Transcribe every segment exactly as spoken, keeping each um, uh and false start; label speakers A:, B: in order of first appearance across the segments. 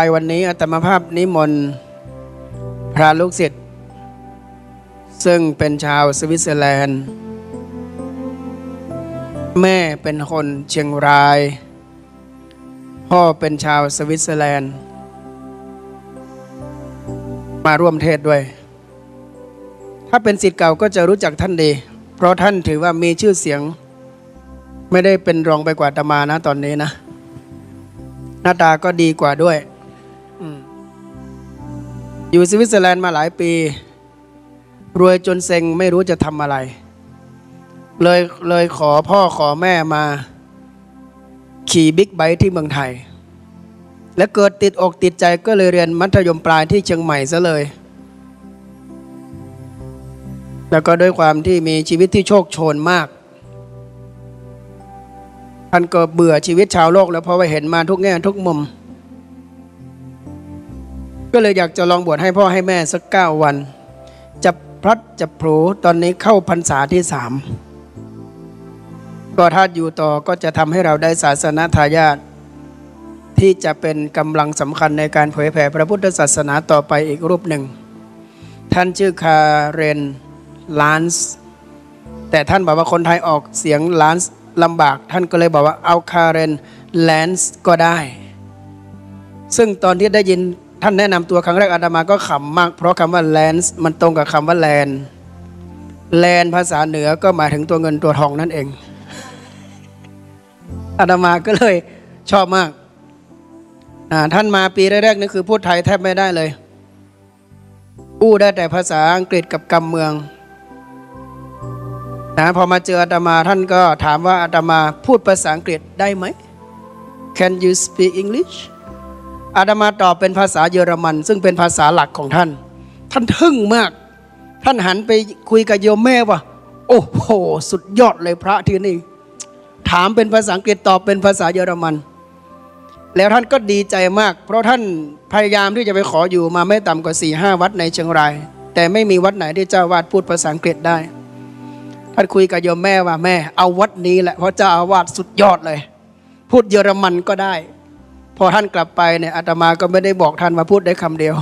A: ายวันนี้อาตมาภาพนิมนต์พระลูกศิษย์ซึ่งเป็นชาวสวิตเซอร์แลนด์แม่เป็นคนเชียงรายพ่อเป็นชาวสวิตเซอร์แลนด์มาร่วมเทศด้วยถ้าเป็นศิษย์เก่าก็จะรู้จักท่านดีเพราะท่านถือว่ามีชื่อเสียงไม่ได้เป็นรองไปกว่าอาตมานะตอนนี้นะหน้าตาก็ดีกว่าด้วยอยู่สวิตเซอร์แลนด์มาหลายปีรวยจนเซ็งไม่รู้จะทำอะไรเลยเลยขอพ่อขอแม่มาขี่บิ๊กไบค์ที่เมืองไทยและเกิดติดอกติดใจก็เลยเรียนมัธยมปลายที่เชียงใหม่ซะเลยแล้วก็ด้วยความที่มีชีวิตที่โชคโชนมากท่านก็เบื่อชีวิตชาวโลกแล้วเพราะว่าเห็นมาทุกแง่ทุกมุมก็เลยอยากจะลองบวชให้พ่อให้แม่สักเก้าวันจะพลัดจะโผล่ตอนนี้เข้าพรรษาที่สามก็ถ้าอยู่ต่อก็จะทำให้เราได้ศาสนทายาทที่จะเป็นกำลังสำคัญในการเผยแผ่พระพุทธศาสนาต่อไปอีกรูปหนึ่งท่านชื่อคาเรนลานส์แต่ท่านบอกว่าคนไทยออกเสียงลานส์ลำบากท่านก็เลยบอกว่าเอาคาเรนแลนส์ก็ได้ซึ่งตอนที่ได้ยินท่านแนะนำตัวครั้งแรกอาตมาก็ขำมากเพราะคำว่าแลนส์มันตรงกับคำว่าแลนแลนภาษาเหนือก็หมายถึงตัวเงินตัวทองนั่นเองอาตมาก็เลยชอบมากท่านมาปีแรกๆนี่คือพูดไทยแทบไม่ได้เลยอู้ได้แต่ภาษาอังกฤษกับกำเมืองนะพอมาเจออาตมาท่านก็ถามว่าอาตมาพูดภาษาอังกฤษได้ไหม Can you speak English อาตมาตอบเป็นภาษาเยอรมันซึ่งเป็นภาษาหลักของท่านท่านทึ่งมากท่านหันไปคุยกับโยมแม่ว่าโอ้โหสุดยอดเลยพระที่นี่ถามเป็นภาษาอังกฤษตอบเป็นภาษาเยอรมันแล้วท่านก็ดีใจมากเพราะท่านพยายามที่จะไปขออยู่มาไม่ต่ำกว่าสี่ห้าวัดในเชียงรายแต่ไม่มีวัดไหนที่เจ้าวาดพูดภาษาอังกฤษได้ท่านคุยกับโยมแม่ว่าแม่เอาวัดนี้แหละเพราะเจ้าอาวาสสุดยอดเลยพูดเยอรมันก็ได้พอท่านกลับไปเนี่ยอาตมาก็ไม่ได้บอกท่านมาพูดได้คำเดียว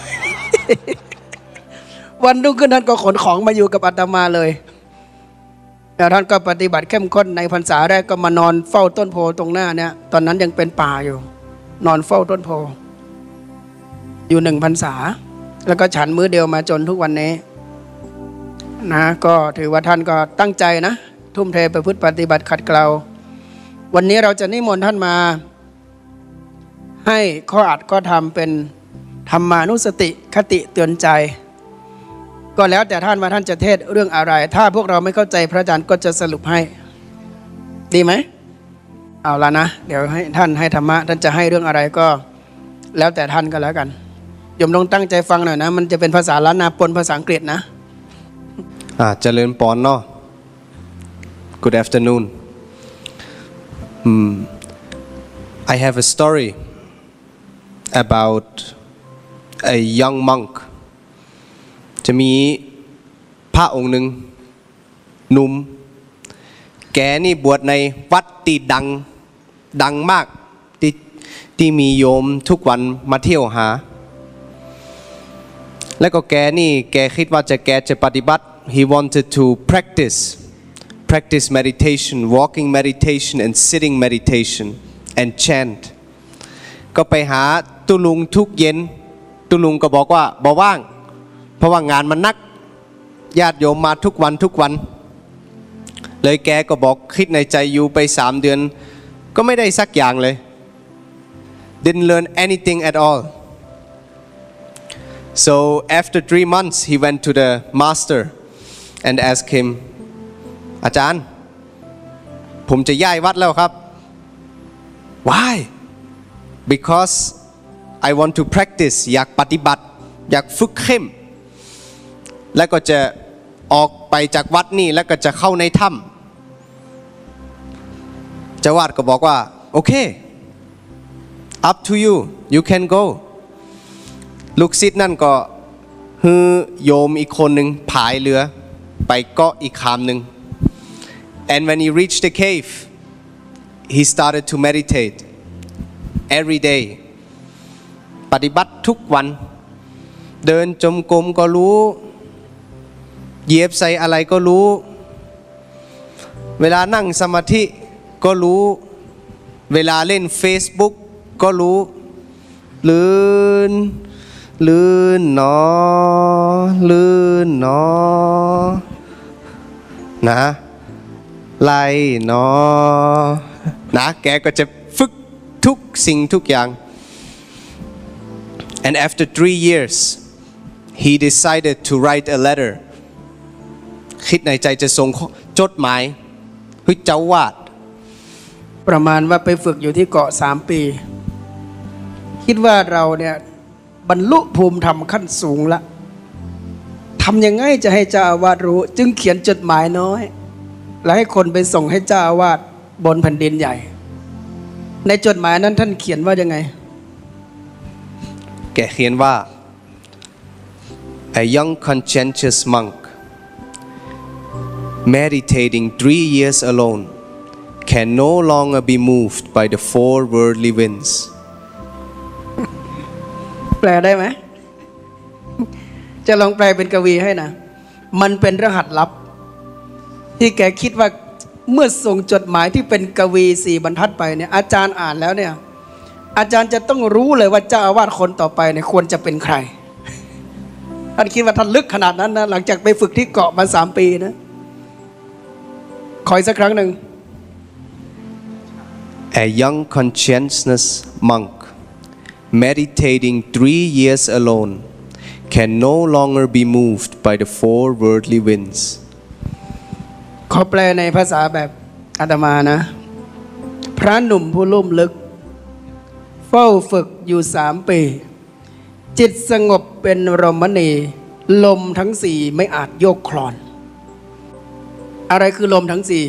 A: วันรุ่งขึ้นท่านก็ขนของมาอยู่กับอาตมาเลยแล้วท่านก็ปฏิบัติเข้มข้นในพรรษาแรกก็มานอนเฝ้าต้นโพตรงหน้าเนี่ยตอนนั้นยังเป็นป่าอยู่นอนเฝ้าต้นโพอยู่หนึ่งพรรษาแล้วก็ฉันมื้อเดียวมาจนทุกวันนี้นะก็ถือว่าท่านก็ตั้งใจนะทุ่มเทประพฤติปฏิบัติขัดเกลาวันนี้เราจะนิมนต์ท่านมาให้ข้ออัดก็ทำเป็นธรรมานุสติคติเตือนใจก็แล้วแต่ท่านว่าท่านจะเทศเรื่องอะไรถ้าพวกเราไม่เข้าใจพระอาจารย์ก็จะสรุปให้ดีไหมเอาละนะเดี๋ยวให้ท่านให้ธรรมะท่านจะให้เรื่องอะไรก็แล้วแต่ท่านก็แล้วกันโยมต้องตั้งใจฟังหน่อยนะมันจะเป็นภาษาล้านนาปนภาษาอังกฤษนะ
B: อ่าเจริญปอนเนาะ Good afternoon hmm. I have a story about a young monkจะมีพระองค์หนึ่งหนุ่มแกนี่บวชในวัดที่ดังดังมากที่ที่มีโยมทุกวันมาเที่ยวหาแล้วก็แกนี่แกคิดว่าจะแกจะปฏิบัติ he wanted to practice practice meditation walking meditation and sitting meditation and chant ก็ไปหาตุลุงทุกเย็นตุลุงก็บอกว่าบ่ว่างเพราะว่างานมันนักญาติโยมมาทุกวันทุกวันเลยแกก็บอกคิดในใจอยู่ไปสามเดือนก็ไม่ได้สักอย่างเลย didn't learn anything at all so after three months he went to the master and asked him อาจารย์ผมจะย้ายวัดแล้วครับ why because I want to practice อยากปฏิบัติอยากฝึกเข้มแล้วก็จะออกไปจากวัดนี่แล้วก็จะเข้าในถ้ำเจ้าวาดก็บอกว่าโอเค up to you you can go ลูกศิษย์นั่นก็ฮือโยมอีกคนหนึ่งผายเรือไปเกาะอีกคำหนึ่ง and when he reached the cave he started to meditate every day ฏิบัติทุกวันเดินจมกรมก็รู้เหยียบใส่อะไรก็รู้เวลานั่งสมาธิก็รู้เวลาเล่น Facebook ก็รู้ลื่นลื่นหนอลื่นหนอนะไล่หนอนะแกก็จะฝึกทุกสิ่งทุกอย่าง and after three years he decided to write a letter คิดในใจจะส่งจดหมายให้เจ้าวาด
A: ประมาณว่าไปฝึกอยู่ที่เกาะสามปีคิดว่าเราเนี่ยบรรลุภูมิธรรมขั้นสูงละทำยังไงจะให้เจ้าอาวาสรู้จึงเขียนจดหมายน้อยและให้คนไปส่งให้เจ้าอาวาสบนแผ่นดินใหญ่ในจดหมายนั้นท่านเขียนว่ายังไง
B: แกเขียนว่า a young conscientious monk meditating three years alone can no longer be moved by the four worldly winds
A: แปลได้ไหมจะลองแปลเป็นกวีให้นะมันเป็นรหัสลับที่แกคิดว่าเมื่อส่งจดหมายที่เป็นกวีสี่บรรทัดไปเนี่ยอาจารย์อ่านแล้วเนี่ยอาจารย์จะต้องรู้เลยว่าเจ้าอาวาสคนต่อไปเนี่ยควรจะเป็นใครท่านคิดว่าท่านลึกขนาดนั้นนะหลังจากไปฝึกที่เกาะมาสามปีนะขออีกสักครั้งหนึ่ง
B: A young conscientious monk meditating three years alone can no longer be moved by the four worldly winds
A: ขอแปลในภาษาแบบอาตมานะพระหนุ่มผู้ลุ่มลึกเฝ้าฝึกอยู่สามปีจิตสงบเป็นรมณีลมทั้งสี่ไม่อาจโยกคลอนอะไรคือลมทั้งสี่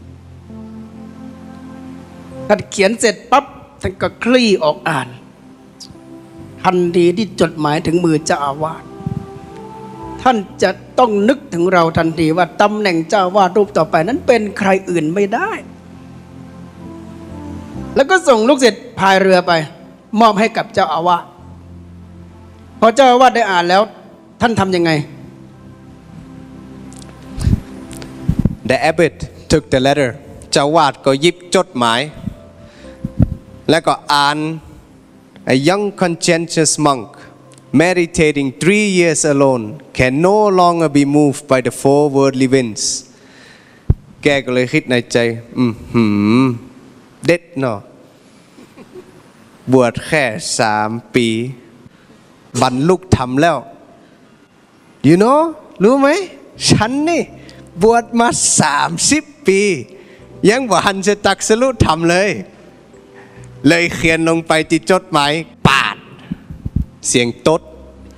A: ท่านเขียนเสร็จปั๊บท่านก็คลี่ออกอ่านทันทีที่จดหมายถึงมือเจ้าอาวาสท่านจะต้องนึกถึงเราทันทีว่าตำแหน่งเจ้าอาวาสรูปต่อไปนั้นเป็นใครอื่นไม่ได้แล้วก็ส่งลูกศิษย์พายเรือไปมอบให้กับเจ้าอาวาสพอเจ้าอาวาสได้อ่านแล้วท่านทำยังไง
B: The abbot took the letter เจ้าอาวาสก็หยิบจดหมายแล้วก็อ่าน A young conscientious monk meditating three years alone can no longer be moved by the four worldly winds แกก็เลยคิดในใจอืมหืมเด็ดเนาะบวชแค่สามปีบรรลุธรรมแล้ว you know รู้ไหมฉันนี่บวชมาสามสิบปียังบ่ทันจะตักสรุธรรมเลยเลยเขียนลงไปที่จดหมายปาดเสียงตด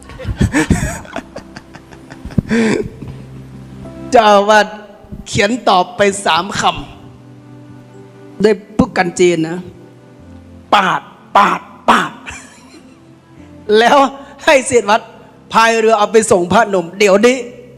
A: เจ้าอาวาสเขียนตอบไปสามคำด้วยพุกกันจีนนะปาดปาดปาด แล้วให้ศิษย์วัดพายเรือเอาไปส่งพระหนุ่มเดี๋ยวนี้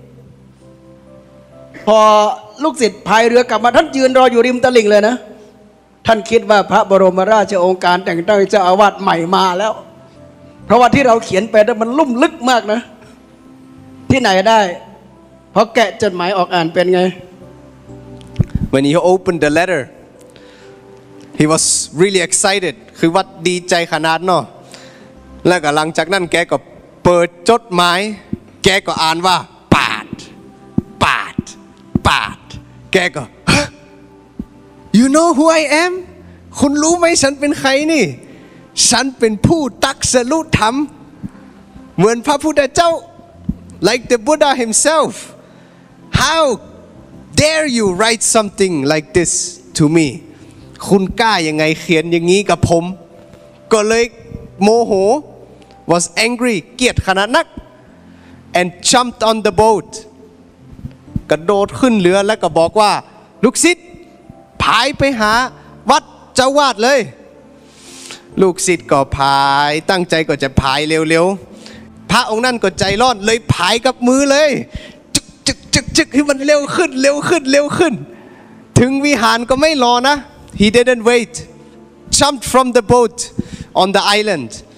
A: พอลูกศิษย์พายเรือกลับมาท่านยืนรออยู่ริมตลิ่งเลยนะท่านคิดว่าพระบรมราชโองการแต่งตั้งเจ้าอาวาสใหม่มาแล้วเพราะว่าที่เราเขียนไปนั้นมันลุ่มลึกมากนะที่ไหนได้พอแกะจดหมายออกอ่านเป็นไง
B: When he opened the letter he was really excited คือว่าดีใจขนาดเนาะแล้วก็หลังจากนั้นแกก็เปิดจดหมายแกก็อ่านว่าปาดปาดปาดแกก็ You know who I am คุณรู้ไหมฉันเป็นใครนี่ฉันเป็นผู้ตักสรุธรรมเหมือนพระพุทธเจ้า like the Buddha himself how dare you write something like this to me คุณกล้ายังไงเขียนอย่างนี้กับผมก็เลยโมโห was angry เกลียดขนาดนัก and jumped on the boat กระโดดขึ้นเรือแล้วก็บอกว่าลูกศิษย์พายไปหาวัดเจ้าวาดเลยลูกศิษย์ก็พายตั้งใจก็จะพายเร็วๆพระองค์นั่นก็ใจร้อนเลยพายกับมือเลยจึกจึกจึกจึกให้มันเร็วขึ้นเร็วขึ้นเร็วขึ้นถึงวิหารก็ไม่รอนะ he didn't wait jumped from the boat on the island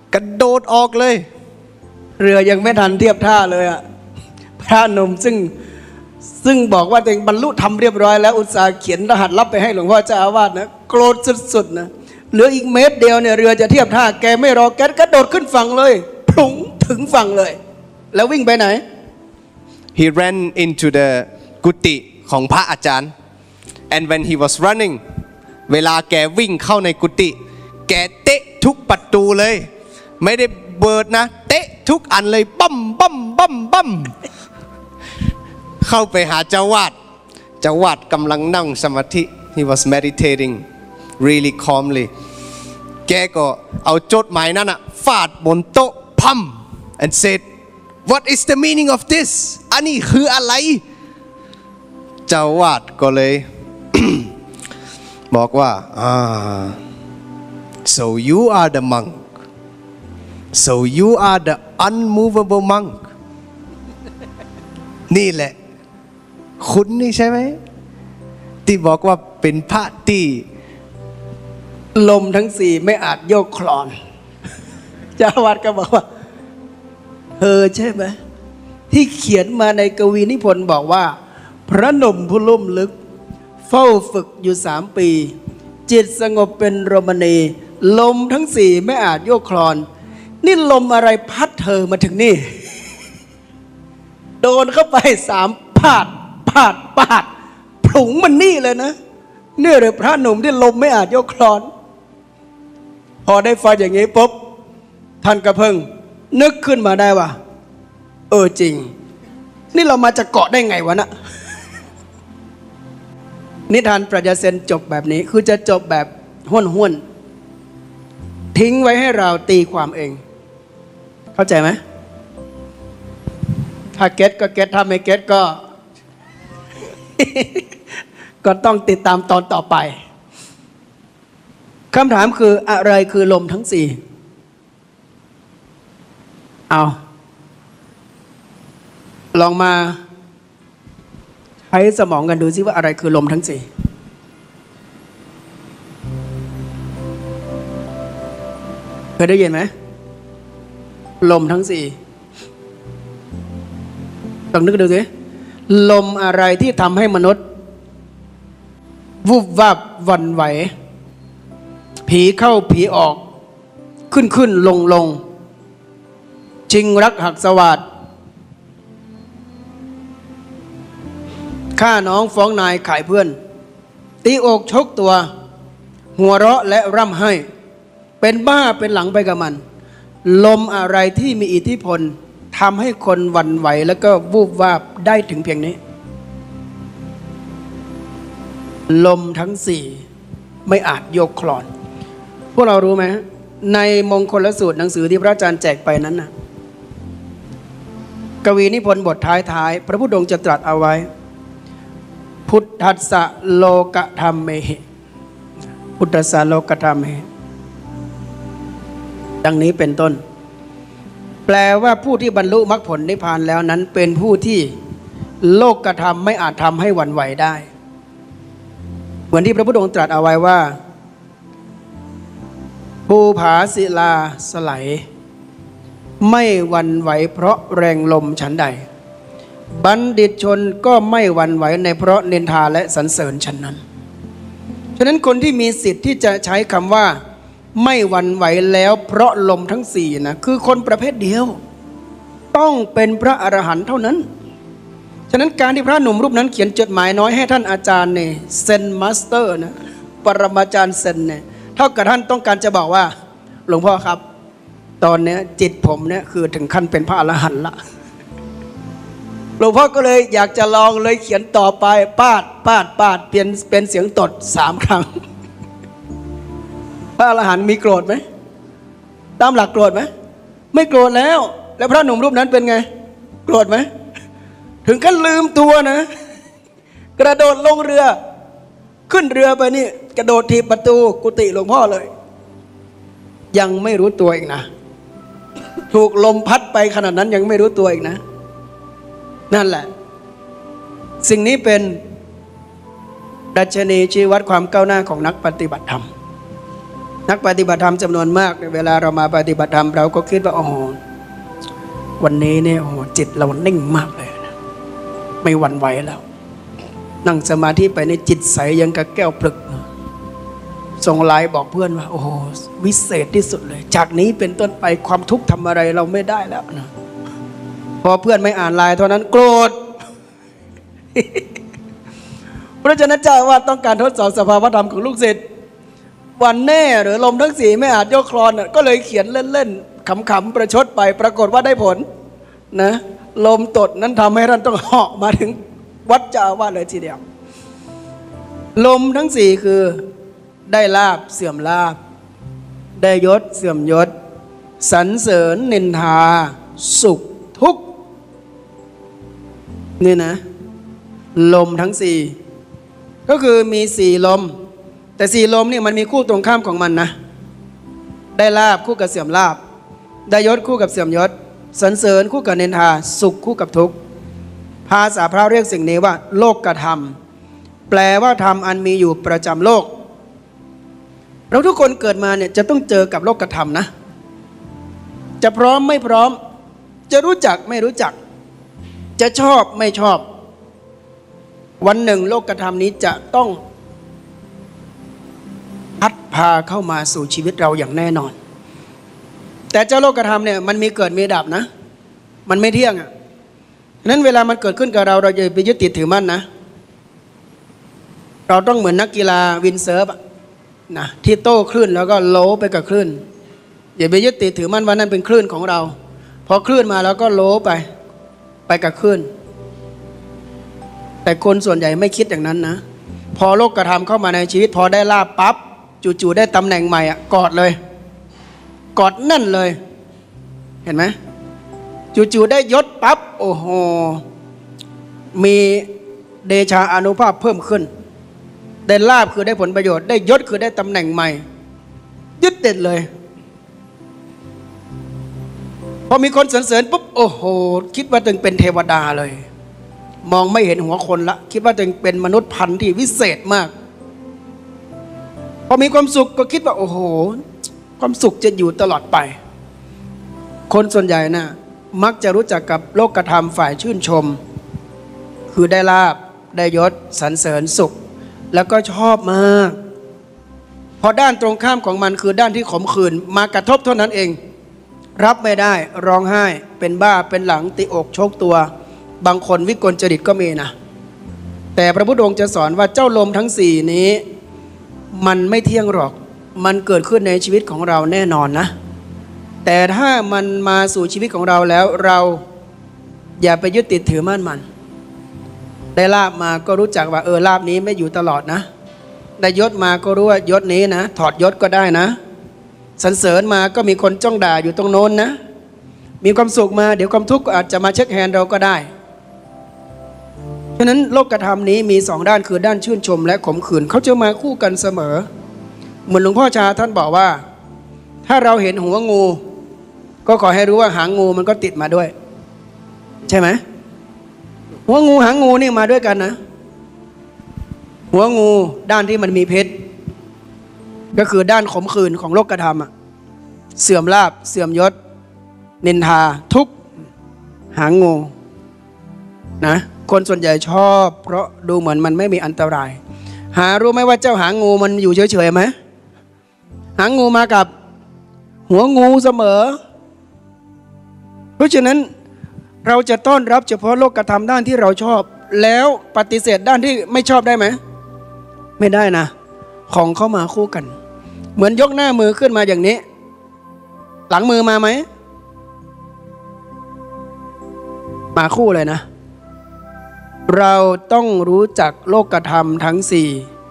B: กระโดดออกเลย
A: เรือยังไม่ทันเทียบท่าเลยอะพระหนุ่มซึ่งซึ่งบอกว่าตัวเองบรรลุธรรมเรียบร้อยแล้วอุตส่าห์เขียนรหัสลับไปให้หลวงพ่อเจ้าอาวาสนะโกรธสุดๆนะเหลืออีกเมตรเดียวเนี่ยเรือจะเทียบท่าแกไม่รอแกกระโดดขึ้นฝั่งเลยพลุงถึงฝั่งเลย แล้ววิ่งไปไหน
B: he ran into the กุฏิของพระอาจารย์ and when he was running เวลาแกวิ่งเข้าในกุฏิแกเตะทุกประตูเลยไม่ได้เบิดนะเตะทุกอันเลยบั้มบั้มบั้มบั้มเข้าไปหาเจ้าวาดเจ้าวาดกำลังนั่งสมาธิ he was meditating really calmly แกก็เอาจดหมายนั้นอะฟาดบนโต๊ะพัม and said what is the meaning of this อันนี้คืออะไรเจ้าวาดก็เลย บอกว่าอ่า so you are the monk so you are the unmovable monk นี่แหละคุณนี่ใช่ไหมที่บอกว่าเป็นพระที่
A: ลมทั้งสี่ไม่อาจโยกคลอนเจ้าอาวาสก็บอกว่าเธอใช่ไหมที่เขียนมาในกวีนิพนธ์บอกว่าพระหนุ่มผู้ลุ่มลึกเฝ้าฝึกอยู่สามปีจิตสงบเป็นโรมณีลมทั้งสี่ไม่อาจโยกคลอนนี่ลมอะไรพัดเธอมาถึงนี่ โดนเข้าไปสามปาดปาดปาดผุงมันนี่เลยนะเนี่ยเลยพระหนุ่มที่ลมไม่อาจโยกคลอนพอได้ฟังอย่างนี้ปุ๊บท่านก็เพิ่งนึกขึ้นมาได้ว่าเออจริงนี่เรามาจากเกาะได้ไงวะนะนิทานปรัชญาเซนจบแบบนี้คือจะจบแบบห้วนห้วนทิ้งไว้ให้เราตีความเองเข้าใจไหมถ้าเก็ตก็เก็ตถ้าไม่เก็ตก็ ก็ต้องติดตามตอนต่อไปคำถามคืออะไรคือลมทั้งสี่เอาลองมาใช้สมองกันดูซิว่าอะไรคือลมทั้งสี่เคยได้ยินไหมลมทั้งสี่ลองนึกดูสิลมอะไรที่ทำให้มนุษย์วุบวับหวั่นไหวผีเข้าผีออกขึ้นขึ้นลงลงชิงรักหักสวัสดฆ่าน้องฟ้องนายขายเพื่อนตีอกชกตัวหัวเราะและร่ำไห้เป็นบ้าเป็นหลังไปกับมันลมอะไรที่มีอิทธิพลทำให้คนหวั่นไหวแล้วก็วูบวาบได้ถึงเพียงนี้ลมทั้งสี่ไม่อาจโยกคลอนพวกเรารู้ไหมในมงคลสูตรหนังสือที่พระอาจารย์แจกไปนั้นนะกวีนิพนธ์บทท้ายๆพระพุทธองค์จะตรัสเอาไว้พุทธัสสะโลกธรรมเมหิพุทธัสสะโลกธรรมเมหิดังนี้เป็นต้นแปลว่าผู้ที่บรรลุมรรคผลนิพพานแล้วนั้นเป็นผู้ที่โลกธรรมไม่อาจทำให้หวั่นไหวได้เหมือนที่พระพุทธองค์ตรัสเอาไว้ว่าภูผาศิลาสไลด์ไม่หวั่นไหวเพราะแรงลมฉันใดบัณฑิตชนก็ไม่หวั่นไหวในเพราะนินทาและสรรเสริญฉันนั้นฉะนั้นคนที่มีสิทธิ์ที่จะใช้คำว่าไม่หวั่นไหวแล้วเพราะลมทั้งสี่นะคือคนประเภทเดียวต้องเป็นพระอรหันต์เท่านั้นฉะนั้นการที่พระหนุ่มรูปนั้นเขียนจดหมายน้อยให้ท่านอาจารย์เนี่ยเซนมาสเตอร์นะปรมาจารย์เซนเนี่ยเท่ากับท่านต้องการจะบอกว่าหลวงพ่อครับตอนนี้จิตผมเนี่ยคือถึงขั้นเป็นพระอรหันต์ละหลวงพ่อก็เลยอยากจะลองเลยเขียนต่อไปปาดปาดปาดเปลี่ยนเป็นเสียงตดสามครั้งพระอรหันต์มีโกรธไหมตามหลักโกรธไหมไม่โกรธแล้วแล้วพระหนุ่มรูปนั้นเป็นไงโกรธไหมถึงขั้นลืมตัวนะกระโดดลงเรือขึ้นเรือไปนี่กระโดดถีบประตูกุฏิหลวงพ่อเลยยังไม่รู้ตัวอีกนะถูกลมพัดไปขนาดนั้นยังไม่รู้ตัวอีกนะนั่นแหละสิ่งนี้เป็นดัชนีชี้วัดความก้าวหน้าของนักปฏิบัติธรรมนักปฏิบัติธรรมจำนวนมากเวลาเรามาปฏิบัติธรรมเราก็คิดว่าโอ้โหวันนี้เนี่ยโอ้โหจิตเรานิ่งมากเลยนะไม่หวั่นไหวแล้วนั่งสมาธิไปในจิตใสยังกับแก้วปลึกส่งไลน์บอกเพื่อนว่าโอ้โหวิเศษที่สุดเลยจากนี้เป็นต้นไปความทุกข์ทำอะไรเราไม่ได้แล้วนะพอเพื่อนไม่อ่านไลน์เท่านั้นโกรธ พระเจ้าเจ้าว่าต้องการทดสอบสภาวธรรมของลูกศิษย์วันแน่หรือลมทั้งสี่ไม่อาจยกคลอนก็เลยเขียนเล่นๆขำๆประชดไปปรากฏว่าได้ผลนะลมตดนั้นทำให้ท่านต้องเหาะมาถึงวัดเจ้าอาวาสเลยทีเดียวลมทั้งสี่คือได้ลาภเสื่อมลาภได้ยศเสื่อมยศสรรเสริญนินทาสุขทุกข์นี่นะลมทั้งสี่ก็คือมีสี่ลมแต่สี่ลมนี่มันมีคู่ตรงข้ามของมันนะได้ลาภคู่กับเสื่อมลาภได้ยศคู่กับเสื่อมยศสรรเสริญคู่กับนินทาสุขคู่กับทุกข์ภาษาพระเรียกสิ่งนี้ว่าโลกธรรมแปลว่าธรรมอันมีอยู่ประจำโลกเราทุกคนเกิดมาเนี่ยจะต้องเจอกับโลกธรรมนะจะพร้อมไม่พร้อมจะรู้จักไม่รู้จักจะชอบไม่ชอบวันหนึ่งโลกธรรมนี้จะต้องพัดพาเข้ามาสู่ชีวิตเราอย่างแน่นอนแต่เจ้าโลกธรรมเนี่ยมันมีเกิดมีดับนะมันไม่เที่ยงอ่ะนั้นเวลามันเกิดขึ้นกับเราเราอย่าไปยึดติดถือมั่นนะเราต้องเหมือนนักกีฬาวินเซิร์ฟนะที่โต้คลื่นแล้วก็โลไปกับคลื่นอย่าไปยึดติดถือมั่นว่านั่นเป็นคลื่นของเราพอคลื่นมาแล้วก็โลไปไปกับคลื่นแต่คนส่วนใหญ่ไม่คิดอย่างนั้นนะพอโลกธรรมเข้ามาในชีวิตพอได้ลาภปั๊บจู่ๆได้ตำแหน่งใหม่อ่ะกอดเลยกอดแน่นเลยเห็นไหมจู่ๆได้ยศปั๊บโอ้โหมีเดชาอานุภาพเพิ่มขึ้นได้ลาภคือได้ผลประโยชน์ได้ยศคือได้ตำแหน่งใหม่ยึดเด็ดเลยพอมีคนสรรเสริญปุ๊บโอ้โหคิดว่าตัวเองเป็นเทวดาเลยมองไม่เห็นหัวคนละคิดว่าตัวเองเป็นมนุษย์พันธุ์ที่วิเศษมากพอมีความสุขก็คิดว่าโอ้โหความสุขจะอยู่ตลอดไปคนส่วนใหญ่นะ่ะมักจะรู้จักกับโลกธรรมฝ่ายชื่นชมคือได้ลาภได้ยศสรรเสริญสุขแล้วก็ชอบมากพอด้านตรงข้ามของมันคือด้านที่ขมขื่นมากระทบเท่านั้นเองรับไม่ได้ร้องไห้เป็นบ้าเป็นหลังติอกโชกตัวบางคนวิกลจริตก็มีนะแต่พระพุทธองค์จะสอนว่าเจ้าลมทั้งสี่นี้มันไม่เที่ยงหรอกมันเกิดขึ้นในชีวิตของเราแน่นอนนะแต่ถ้ามันมาสู่ชีวิตของเราแล้วเราอย่าไปยึดติดถือมั่นมันได้ลาบมาก็รู้จักว่าเออลาบนี้ไม่อยู่ตลอดนะได้ยศมาก็รู้ว่ายศนี้นะถอดยศก็ได้นะสรรเสริญมาก็มีคนจ้องด่าอยู่ตรงโน้นนะมีความสุขมาเดี๋ยวความทุกข์ก็อาจจะมาเช็คแฮนด์เราก็ได้ฉะนั้นโลกธรรมนี้มีสองด้านคือด้านชื่นชมและขมขื่นเขาจะมาคู่กันเสมอเหมือนหลวงพ่อชาท่านบอกว่าถ้าเราเห็นหัวงูก็ขอให้รู้ว่าหางงูมันก็ติดมาด้วยใช่ไหมหัวงูหางงูนี่มาด้วยกันนะหัวงูด้านที่มันมีพิษก็คือด้านขมขื่นของโลกธรรมอะเสื่อมลาภเสื่อมยศนินทาทุกข์หางงูนะคนส่วนใหญ่ชอบเพราะดูเหมือนมันไม่มีอันตรายหารู้ไหมว่าเจ้าหางงูมันอยู่เฉยๆไหมหางงูมากับหัวงูเสมอเพราะฉะนั้นเราจะต้อนรับเฉพาะโลกธรรมด้านที่เราชอบแล้วปฏิเสธด้านที่ไม่ชอบได้ไหมไม่ได้นะของเข้ามาคู่กันเหมือนยกหน้ามือขึ้นมาอย่างนี้หลังมือมาไหมมาคู่เลยนะเราต้องรู้จักโลกธรรมทั้งสี่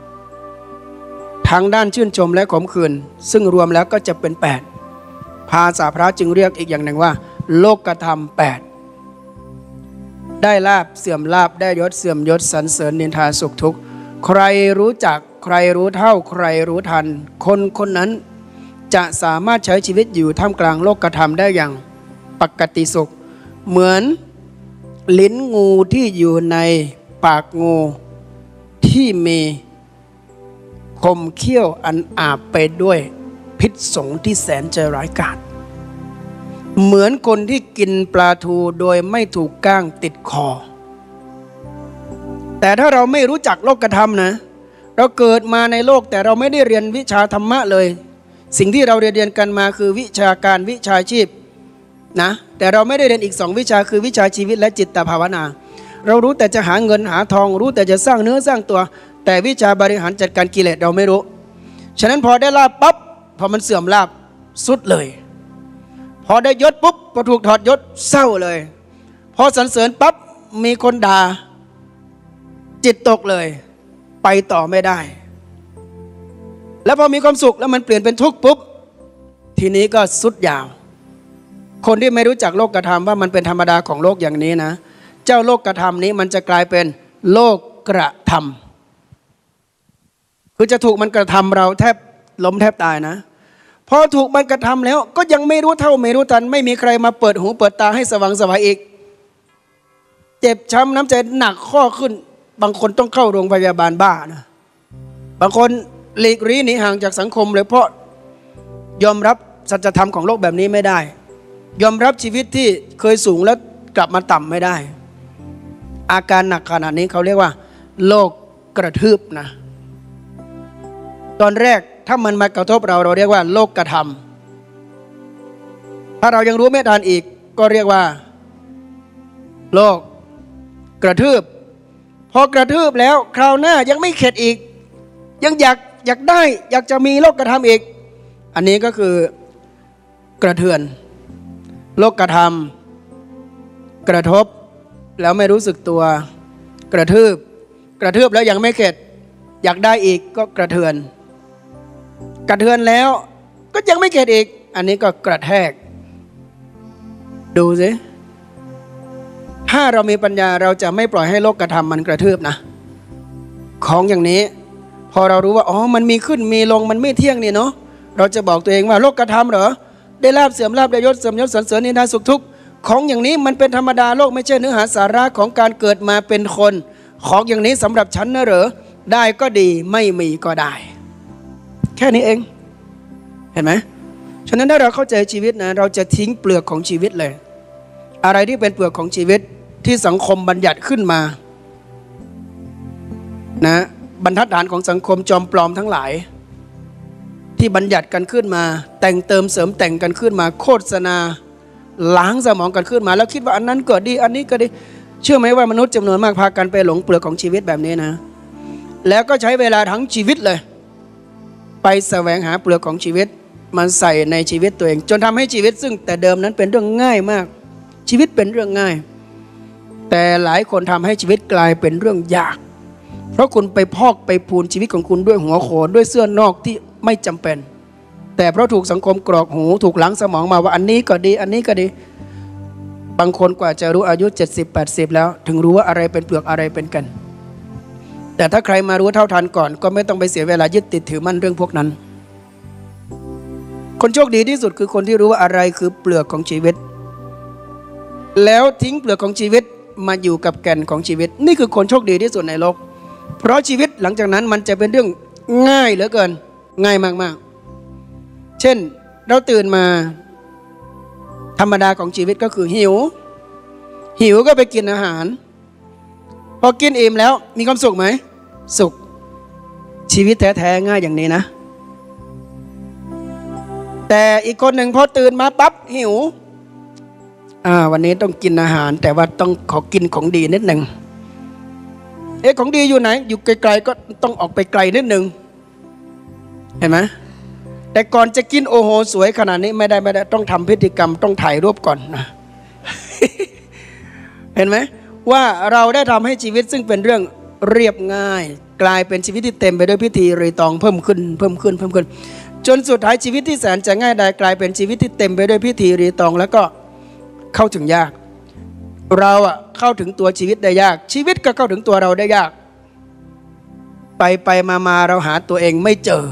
A: ทั้งด้านชื่นชมและขมขื่นซึ่งรวมแล้วก็จะเป็นแปดภาษาพระจึงเรียกอีกอย่างหนึ่งว่าโลกธรรมแปดได้ลาภเสื่อมลาภได้ยศเสื่อมยศสรรเสริญนินทาสุขทุกข์ใครรู้จักใครรู้เท่าใครรู้ทันคนคนนั้นจะสามารถใช้ชีวิตอยู่ท่ามกลางโลกธรรมได้อย่างปกติสุขเหมือนลิ้นงูที่อยู่ในปากงูที่มีคมเขี้ยวอันอาบไปด้วยพิษสงที่แสนจะร้ายกาจเหมือนคนที่กินปลาทูโดยไม่ถูกก้างติดคอแต่ถ้าเราไม่รู้จักโลกธรรมนะเราเกิดมาในโลกแต่เราไม่ได้เรียนวิชาธรรมะเลยสิ่งที่เราเรียนกันมาคือวิชาการวิชาชีพนะแต่เราไม่ได้เรียนอีกสองวิชาคือวิชาชีวิตและจิตภาวนาเรารู้แต่จะหาเงินหาทองรู้แต่จะสร้างเนื้อสร้างตัวแต่วิชาบริหารจัดการกิเลสเราไม่รู้ฉะนั้นพอได้ลาภปั๊บพอมันเสื่อมลาภสุดเลยพอได้ยศปุ๊บพอถูกถอดยศเศร้าเลยพอสรรเสริญปั๊บมีคนด่าจิตตกเลยไปต่อไม่ได้แล้วพอมีความสุขแล้วมันเปลี่ยนเป็นทุกข์ปุ๊บทีนี้ก็สุดยาวคนที่ไม่รู้จักโลกธรรมว่ามันเป็นธรรมดาของโลกอย่างนี้นะเจ้าโลกธรรมนี้มันจะกลายเป็นโลกกระทำคือจะถูกมันกระทำเราแทบล้มแทบตายนะพอถูกมันกระทำแล้วก็ยังไม่รู้เท่าไม่รู้ทันไม่มีใครมาเปิดหูเปิดตาให้สว่างไสวอีกเจ็บช้ำน้ำใจหนักข้อขึ้นบางคนต้องเข้าโรงพยาบาลบ้านะบางคนหลีกลี่หนีห่างจากสังคมเลยเพราะยอมรับสัจธรรมของโลกแบบนี้ไม่ได้ยอมรับชีวิตที่เคยสูงแล้วกลับมาต่ำไม่ได้อาการหนักขนาดนี้เขาเรียกว่าโลกกระทืบนะตอนแรกถ้ามันมากระทบเราเราเรียกว่าโลกกระทำถ้าเรายังรู้ไม่ทันอีกก็เรียกว่าโลกกระทืบพอกระทืบแล้วคราวหน้ายังไม่เข็ดอีกยังอยากอยากได้อยากจะมีโลกกระทำอีกอันนี้ก็คือกระเทือนโลกกระทำกระทบแล้วไม่รู้สึกตัวกระทืบกระทืบแล้วยังไม่เข็ดอยากได้อีกก็กระเทือนกระเทือนแล้วก็ยังไม่เข็ดอีกอันนี้ก็กระแทกดูสิถ้าเรามีปัญญาเราจะไม่ปล่อยให้โลกกระทำมันกระทืบนะของอย่างนี้พอเรารู้ว่าอ๋อมันมีขึ้นมีลงมันไม่เที่ยงนี่เนาะเราจะบอกตัวเองว่าโลกกระทำเหรอได้ลาภเสื่อมลาภได้ยศเสื่อมยศสรรเสริญนินทาสุขทุกข์ของอย่างนี้มันเป็นธรรมดาโลกไม่ใช่เนื้อหาสาระของการเกิดมาเป็นคนของอย่างนี้สำหรับฉันนะเหรอได้ก็ดีไม่มีก็ได้แค่นี้เองเห็นไหมฉะนั้นถ้าเราเข้าใจชีวิตนะเราจะทิ้งเปลือกของชีวิตเลยอะไรที่เป็นเปลือกของชีวิตที่สังคมบัญญัติขึ้นมานะบรรทัดฐานของสังคมจอมปลอมทั้งหลายที่บัญญัติกันขึ้นมาแต่งเติมเสริมแต่งกันขึ้นมาโฆษณาล้างสมองกันขึ้นมาแล้วคิดว่าอันนั้นก็ดีอันนี้ก็ดีเชื่อไหมว่ามนุษย์จำนวนมากพากันไปหลงเปลือกของชีวิตแบบนี้นะแล้วก็ใช้เวลาทั้งชีวิตเลยไปแสวงหาเปลือกของชีวิตมาใส่ในชีวิตตัวเองจนทำให้ชีวิตซึ่งแต่เดิมนั้นเป็นเรื่องง่ายมากชีวิตเป็นเรื่องง่ายแต่หลายคนทำให้ชีวิตกลายเป็นเรื่องยากเพราะคุณไปพอกไปพูนชีวิตของคุณด้วยหัวโขนด้วยเสื้อนอกที่ไม่จำเป็นแต่เพราะถูกสังคมกรอกหูถูกล้างสมองมาว่าอันนี้ก็ดีอันนี้ก็ดีบางคนกว่าจะรู้อายุเจ็ดสิบ แปดสิบแล้วถึงรู้ว่าอะไรเป็นเปลือกอะไรเป็นกันแต่ถ้าใครมารู้เท่าทันก่อนก็ไม่ต้องไปเสียเวลายึดติดถือมั่นเรื่องพวกนั้นคนโชคดีที่สุดคือคนที่รู้ว่าอะไรคือเปลือกของชีวิตแล้วทิ้งเปลือกของชีวิตมาอยู่กับแก่นของชีวิตนี่คือคนโชคดีที่สุดในโลกเพราะชีวิตหลังจากนั้นมันจะเป็นเรื่องง่ายเหลือเกินง่ายมากๆเช่นเราตื่นมาธรรมดาของชีวิตก็คือหิวหิวก็ไปกินอาหารพอกินอิ่มแล้วมีความสุขไหมสุขชีวิตแท้ๆง่ายอย่างนี้นะแต่อีกคนหนึ่งพอตื่นมาปั๊บหิวอ่าวันนี้ต้องกินอาหารแต่ว่าต้องขอกินของดีนิดหนึ่งเอ๊ะของดีอยู่ไหนอยู่ไกลๆก็ต้องออกไปไกลนิดหนึ่งเห็นไหมแต่ก่อนจะกินโอโหสวยขนาดนี้ไม่ได้ไม่ได้ต้องทำพิธีกรรมต้องถ่ายรูปก่อนนะ เห็นไหมว่าเราได้ทำให้ชีวิตซึ่งเป็นเรื่องเรียบง่ายกลายเป็นชีวิตที่เต็มไปด้วยพิธีรีตองเพิ่มขึ้นเพิ่มขึ้นเพิ่มขึ้นจนสุดท้ายชีวิตที่แสนจะง่ายดายกลายเป็นชีวิตที่เต็มไปด้วยพิธีรีตองแล้วก็เข้าถึงยากเราอะเข้าถึงตัวชีวิตได้ยากชีวิตก็เข้าถึงตัวเราได้ยากไปไปมามาเราหาตัวเองไม่เจอ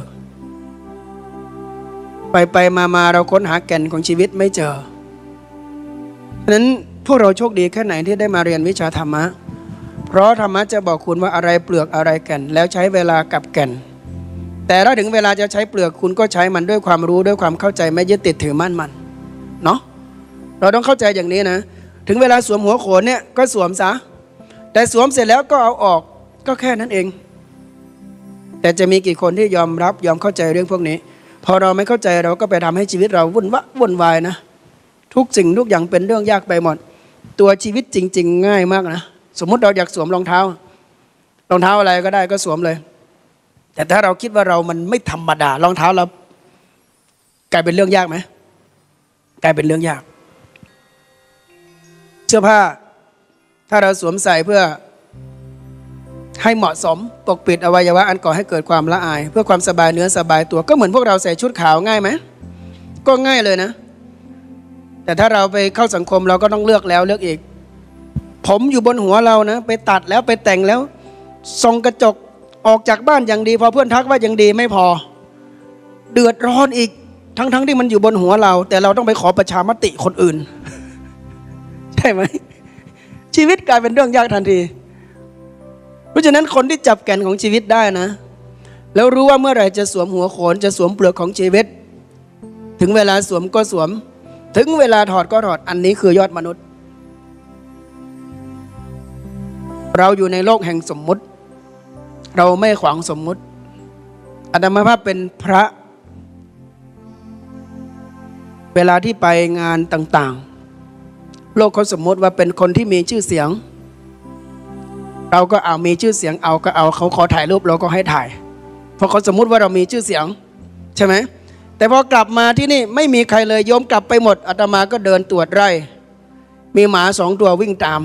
A: ไปไปมามาเราค้นหาแก่นของชีวิตไม่เจอฉะนั้นพวกเราโชคดีแค่ไหนที่ได้มาเรียนวิชาธรรมะเพราะธรรมะจะบอกคุณว่าอะไรเปลือกอะไรแก่นแล้วใช้เวลากับแก่นแต่ถ้าถึงเวลาจะใช้เปลือกคุณก็ใช้มันด้วยความรู้ด้วยความเข้าใจไม่ยึดติดถือมั่นมันเนาะเราต้องเข้าใจอย่างนี้นะถึงเวลาสวมหัวโขนเนี่ยก็สวมซะแต่สวมเสร็จแล้วก็เอาออกก็แค่นั้นเองแต่จะมีกี่คนที่ยอมรับยอมเข้าใจเรื่องพวกนี้พอเราไม่เข้าใจเราก็ไปทำให้ชีวิตเราวุ่นวะวุ่นวายนะทุกสิ่งทุกอย่างเป็นเรื่องยากไปหมดตัวชีวิตจริงๆง่ายมากนะสมมุติเราอยากสวมรองเท้ารองเท้าอะไรก็ได้ก็สวมเลยแต่ถ้าเราคิดว่าเรามันไม่ธรรมดารองเท้าเรากลายเป็นเรื่องยากไหมกลายเป็นเรื่องยากเสื้อผ้าถ้าเราสวมใส่เพื่อให้เหมาะสมปกปิดอวัยวะอันก่อให้เกิดความละอายเพื่อความสบายเนื้อสบายตัวก็เหมือนพวกเราใส่ชุดขาวง่ายไหมก็ง่ายเลยนะแต่ถ้าเราไปเข้าสังคมเราก็ต้องเลือกแล้วเลือกอีกผมอยู่บนหัวเรานะไปตัดแล้วไปแต่งแล้วส่องกระจกออกจากบ้านอย่างดีพอเพื่อนทักว่ายังดีไม่พอเดือดร้อนอีกทั้งๆ ท, ที่มันอยู่บนหัวเราแต่เราต้องไปขอประชามติคนอื่นใช่ไหมชีวิตกลายเป็นเรื่องยากทันทีเพราะฉะนั้นคนที่จับแก่นของชีวิตได้นะแล้วรู้ว่าเมื่อไหร่จะสวมหัวโขนจะสวมเปลือกของชีวิตถึงเวลาสวมก็สวมถึงเวลาถอดก็ถอดอันนี้คือยอดมนุษย์เราอยู่ในโลกแห่งสมมุติเราไม่ขวางสมมุติอาตมาภาพเป็นพระเวลาที่ไปงานต่างๆโลกเขาสมมติว่าเป็นคนที่มีชื่อเสียงเราก็เอามีชื่อเสียงเอาก็เอาเขาขอถ่ายรูปเราก็ให้ถ่ายเพราะเขาสมมุติว่าเรามีชื่อเสียงใช่ไหมแต่พอกลับมาที่นี่ไม่มีใครเลยโยมกลับไปหมดอาตมาก็เดินตรวจไร่มีหมาสองตัววิ่งตาม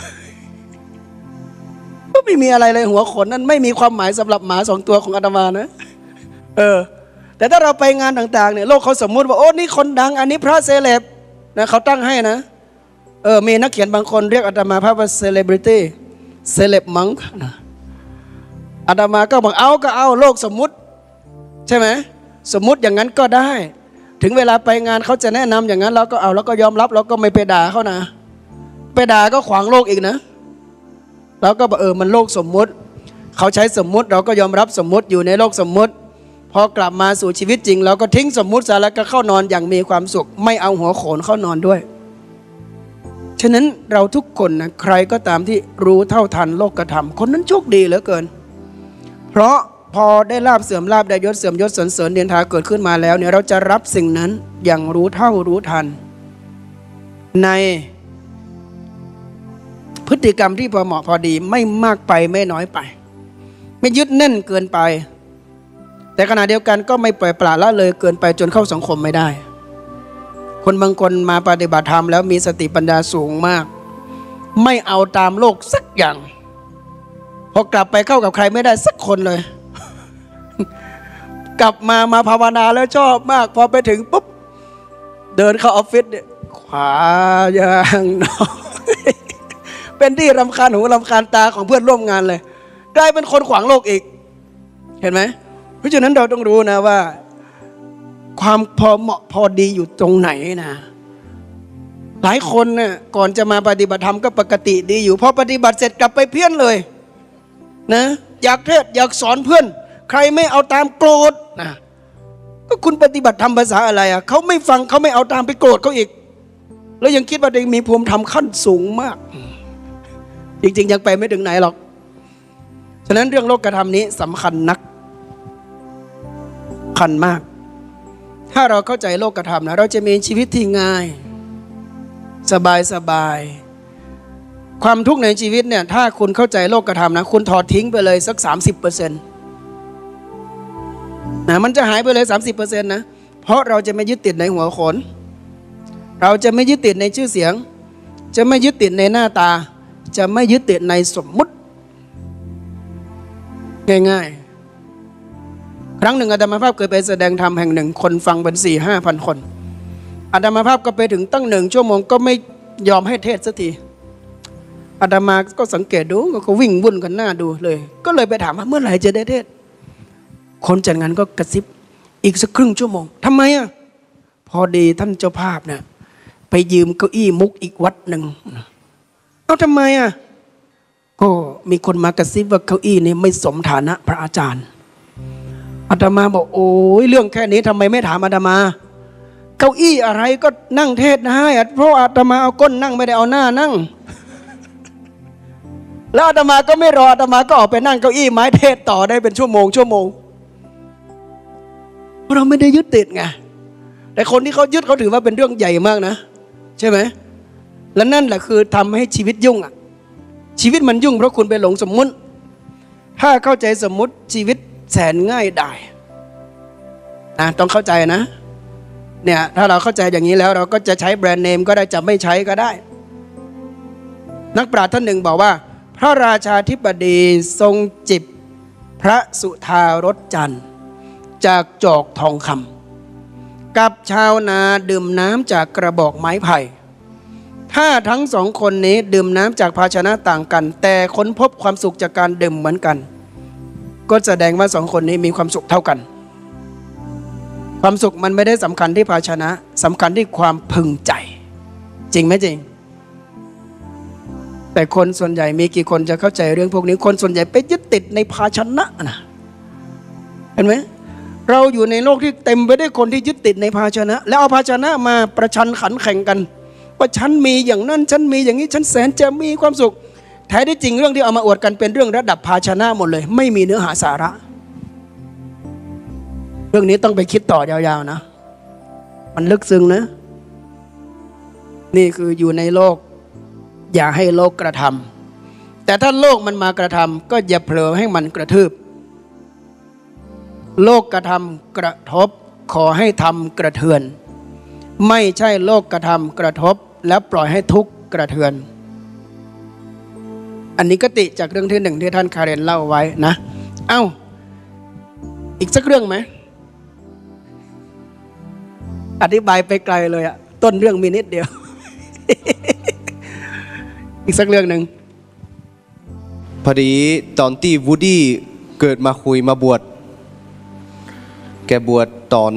A: ก็ไม่มีอะไรเลยหัวขนนั้นไม่มีความหมายสำหรับหมาสองตัวของอาตมานะเออแต่ถ้าเราไปงานต่างๆเนี่ยโลกเขาสมมุติว่าโอ้นี่คนดังอันนี้พระเซเลบนะเขาตั้งให้นะเออมีนักเขียนบางคนเรียกอาตมาภาพว่าเซเลบริตี้เซเลบมังนะอาตมาก็บอกเอาก็เอาโลกสมมุติใช่ไหมสมมุติอย่างนั้นก็ได้ถึงเวลาไปงานเขาจะแนะนำอย่างนั้นเราก็เอาแล้วก็ยอมรับเราก็ไม่ไปด่าเขานะไปด่าก็ขวางโลกอีกนะเราก็บอกเออมันโลกสมมุติเขาใช้สมมุติเราก็ยอมรับสมมุติอยู่ในโลกสมมุติพอกลับมาสู่ชีวิตจริงเราก็ทิ้งสมมุติซะแล้วก็เข้านอนอย่างมีความสุขไม่เอาหัวโขนเข้านอนด้วยฉะนั้นเราทุกคนนะใครก็ตามที่รู้เท่าทันโลกธรรมคนนั้นโชคดีเหลือเกินเพราะพอได้ลาบเสื่อมลาบได้ยศเสื่อมยศสรรเสริญเดียนทาเกิดขึ้นมาแล้วเนี่ยเราจะรับสิ่งนั้นอย่างรู้เท่ารู้ทันในพฤติกรรมที่พอเหมาะพอดีไม่มากไปไม่น้อยไปไม่ยึดแน่นเกินไปแต่ขณะเดียวกันก็ไม่ปล่อยปละละเลยเกินไปจนเข้าสังคมไม่ได้คนบางคนมาปฏิบัติธรรมแล้วมีสติปัญญาสูงมากไม่เอาตามโลกสักอย่างพอกลับไปเข้ากับใครไม่ได้สักคนเลย กลับมามาภาวนาแล้วชอบมากพอไปถึงปุ๊บเดินเข้าออฟฟิศเนี่ยขวาอย่างน้อย เป็นที่รำคาญหูรำคาญตาของเพื่อนร่วมงานเลยกลายเป็นคนขวางโลกอีกเห็นไหมเพราะฉะนั้นเราต้องรู้นะว่าความพอเหมาะพอดีอยู่ตรงไหนนะหลายคนน่ะก่อนจะมาปฏิบัติธรรมก็ปกติดีอยู่พอปฏิบัติเสร็จกลับไปเพี้ยนเลยนะอยากเทศอยากสอนเพื่อนใครไม่เอาตามโกรธนะก็คุณปฏิบัติธรรมภาษาอะไรอ่ะเขาไม่ฟังเขาไม่เอาตามไปโกรธเขาอีกแล้วยังคิดว่าตัวเองมีภูมิธรรมขั้นสูงมากจริงๆยังไปไม่ถึงไหนหรอกฉะนั้นเรื่องโลกธรรมนี้สำคัญนักคันมากถ้าเราเข้าใจโลกธรรมนะเราจะมีชีวิตที่ง่ายสบายสบายความทุกข์ในชีวิตเนี่ยถ้าคุณเข้าใจโลกธรรมนะคุณถอดทิ้งไปเลยสัก สามสิบเปอร์เซ็นต์ นะมันจะหายไปเลย สามสิบเปอร์เซ็นต์ นะเพราะเราจะไม่ยึดติดในหัวโขนเราจะไม่ยึดติดในชื่อเสียงจะไม่ยึดติดในหน้าตาจะไม่ยึดติดในสมมุติง่ายๆครั้งหนึ่งอาตมาภาพเคยไปแสดงธรรมแห่งหนึ่งคนฟังเป็นสี่ห้าพันคนอาตมาภาพก็ไปถึงตั้งหนึ่งชั่วโมงก็ไม่ยอมให้เทศสักทีอาตมาก็สังเกตดูก็วิ่งวุ่นกันหน้าดูเลยก็เลยไปถามว่าเมื่อไหร่จะได้เทศคนจัดงานก็กระซิบอีกสักครึ่งชั่วโมงทำไมอ่ะพอดีท่านเจ้าภาพเนี่ยไปยืมเก้าอี้มุกอีกวัดหนึ่งเอาทำไมอ่ะก็มีคนมากระซิบว่าเก้าอี้นี่ไม่สมฐานะพระอาจารย์ออาตมาบอกโอ้ยเรื่องแค่นี้ทำไมไม่ถามอาตมาเก้าอี้อะไรก็นั่งเทศได้เพราะอาตมาเอาก้นนั่งไม่ได้เอาหน้านั่งแล้วอาตมาก็ไม่รออาตมาก็ออกไปนั่งเก้าอี้ไม้เทศต่อได้เป็นชั่วโมงชั่วโมงเพราะเราไม่ได้ยึดติดไงแต่คนที่เขายึดเขาถือว่าเป็นเรื่องใหญ่มากนะใช่ไหมและนั่นแหละคือทำให้ชีวิตยุ่งอ่ะชีวิตมันยุ่งเพราะคุณไปหลงสมมุติถ้าเข้าใจสมมุติชีวิตแสนง่ายได้นะต้องเข้าใจนะเนี่ยถ้าเราเข้าใจอย่างนี้แล้วเราก็จะใช้แบรนด์เนมก็ได้จะไม่ใช้ก็ได้นักปราชญ์ท่านหนึ่งบอกว่าพระราชาธิบดีทรงจิบพระสุธารสจันทร์จากจอกทองคำกับชาวนาดื่มน้ำจากกระบอกไม้ไผ่ถ้าทั้งสองคนนี้ดื่มน้ำจากภาชนะต่างกันแต่ค้นพบความสุขจากการดื่มเหมือนกันก็แสดงว่าสองคนนี้มีความสุขเท่ากันความสุขมันไม่ได้สำคัญที่ภาชนะสำคัญที่ความพึงใจจริงไหมจริงแต่คนส่วนใหญ่มีกี่คนจะเข้าใจเรื่องพวกนี้คนส่วนใหญ่ไปยึดติดในภาชนะนะเห็นไหมเราอยู่ในโลกที่เต็มไปด้วยคนที่ยึดติดในภาชนะแล้วเอาภาชนะมาประชันขันแข่งกันว่าฉันมีอย่างนั้นฉันมีอย่างนี้ฉันแสนจะมีความสุขแท้ที่จริงเรื่องที่เอามาอวดกันเป็นเรื่องระดับภาชนะหมดเลยไม่มีเนื้อหาสาระเรื่องนี้ต้องไปคิดต่อยาวๆนะมันลึกซึ้งนะนี่คืออยู่ในโลกอย่าให้โลกกระทำแต่ถ้าโลกมันมากระทำก็อย่าเผลอให้มันกระทืบโลกกระทำกระทบขอให้ทำกระเทือนไม่ใช่โลกกระทำกระทบแล้วปล่อยให้ทุกข์กระเทือนอันนี้ก็ติจากเรื่องที่หนึ่งที่ท่านคาเรนเล่าไว้นะเอ้าอีกสักเรื่องไหมอธิบายไปไกลเลยอะต้นเรื่องมีนิดเดียว อีกสักเรื่องหนึ่ง
B: พอดีตอนที่วูดดี้เกิดมาคุยมาบวชแกบวชตอน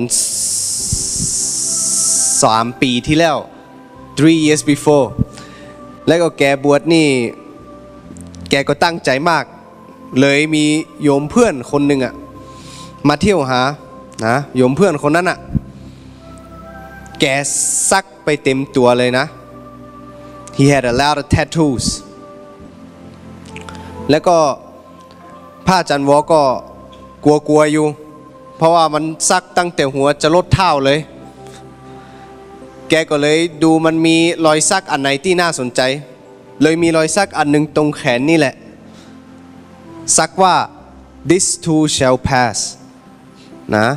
B: สามปีที่แล้ว three years before แล้วก็แกบวชนี่แกก็ตั้งใจมากเลยมีโยมเพื่อนคนหนึ่งอะมาเที่ยวหานะโยมเพื่อนคนนั้นอะแกซักไปเต็มตัวเลยนะ he had a lot of tattoos แล้วก็พระอาจารย์วอก็กลัวๆอยู่เพราะว่ามันซักตั้งแต่หัวจะลดเท้าเลยแกก็เลยดูมันมีรอยซักอันไหนที่น่าสนใจเลยมีรอยซักอันหนึ่งตรงแขนนี่แหละซักว่า this too shall pass นะ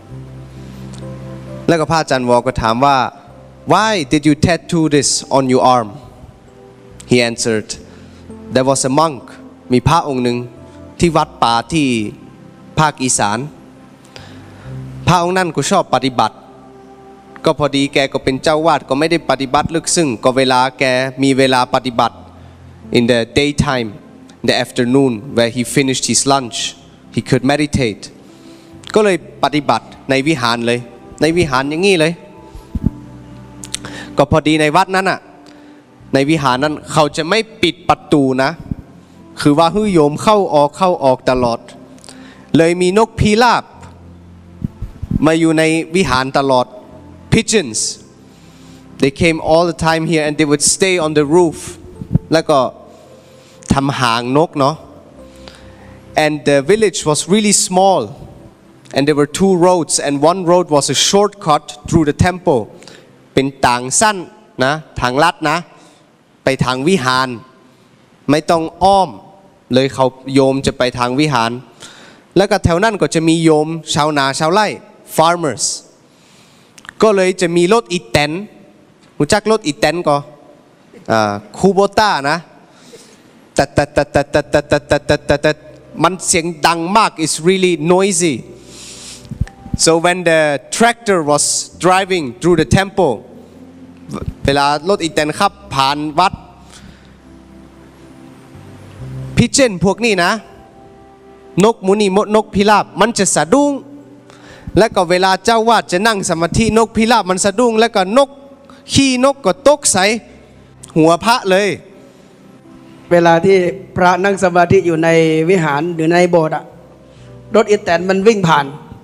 B: แล้วก็พระอาจารย์วอก็ถามว่า why did you tattoo this on your arm he answered there was a monk มีพระองค์หนึ่งที่วัดป่าที่ภาคอีสานพระองค์นั้นก็ชอบปฏิบัติก็พอดีแกก็เป็นเจ้าวาดก็ไม่ได้ปฏิบัติลึกซึ้งก็เวลาแกมีเวลาปฏิบัติ in the daytime in the afternoon where he finished his lunch he could meditate ก็เลยปฏิบัติในวิหารเลยในวิหารอย่างนี้เลยก็พอดีในวัดนั้นอ่ะในวิหารนั้นเขาจะไม่ปิดประตูนะคือว่าให้โยมเข้าออกเข้าออกตลอดเลยมีนกพิราบมาอยู่ในวิหารตลอด pigeons they came all the time here and they would stay on the roof แล้วก็ทำหางนกเนาะ and the village was really small and there were two roads and one road was a shortcut through the temple เป็นทางสั้นนะทางลัดนะไปทางวิหารไม่ต้องอ้อมเลยเขาโยมจะไปทางวิหารแล้วก็แถวนั้นก็จะมีโยมชาวนาชาวไร่ farmers ก็เลยจะมีรถอีแตนรู้จักรถอีแตนก็อ่าคูโบต้านะแต่แต่แต่แต่แต่แต่แต่แต่แต่แต่มันเสียงดังมาก it's really noisy so when the tractor was driving through the temple เวลารถอีแตนขับผ่านวัดพิเจนพวกนี้นะนกมูนีมดนกพิราบมันจะสะดุ้งแล้วก็เวลาเจ้าวาดจะนั่งสมาธินกพิราบมันสะดุ้งแล้วก็นกขี้นกก็ตกใส่หัวพระเลย
A: เวลาที่พระนั่งสมาธิอยู่ในวิหารหรือในโบสถ์อะรถอีแตนมันวิ่งผ่าน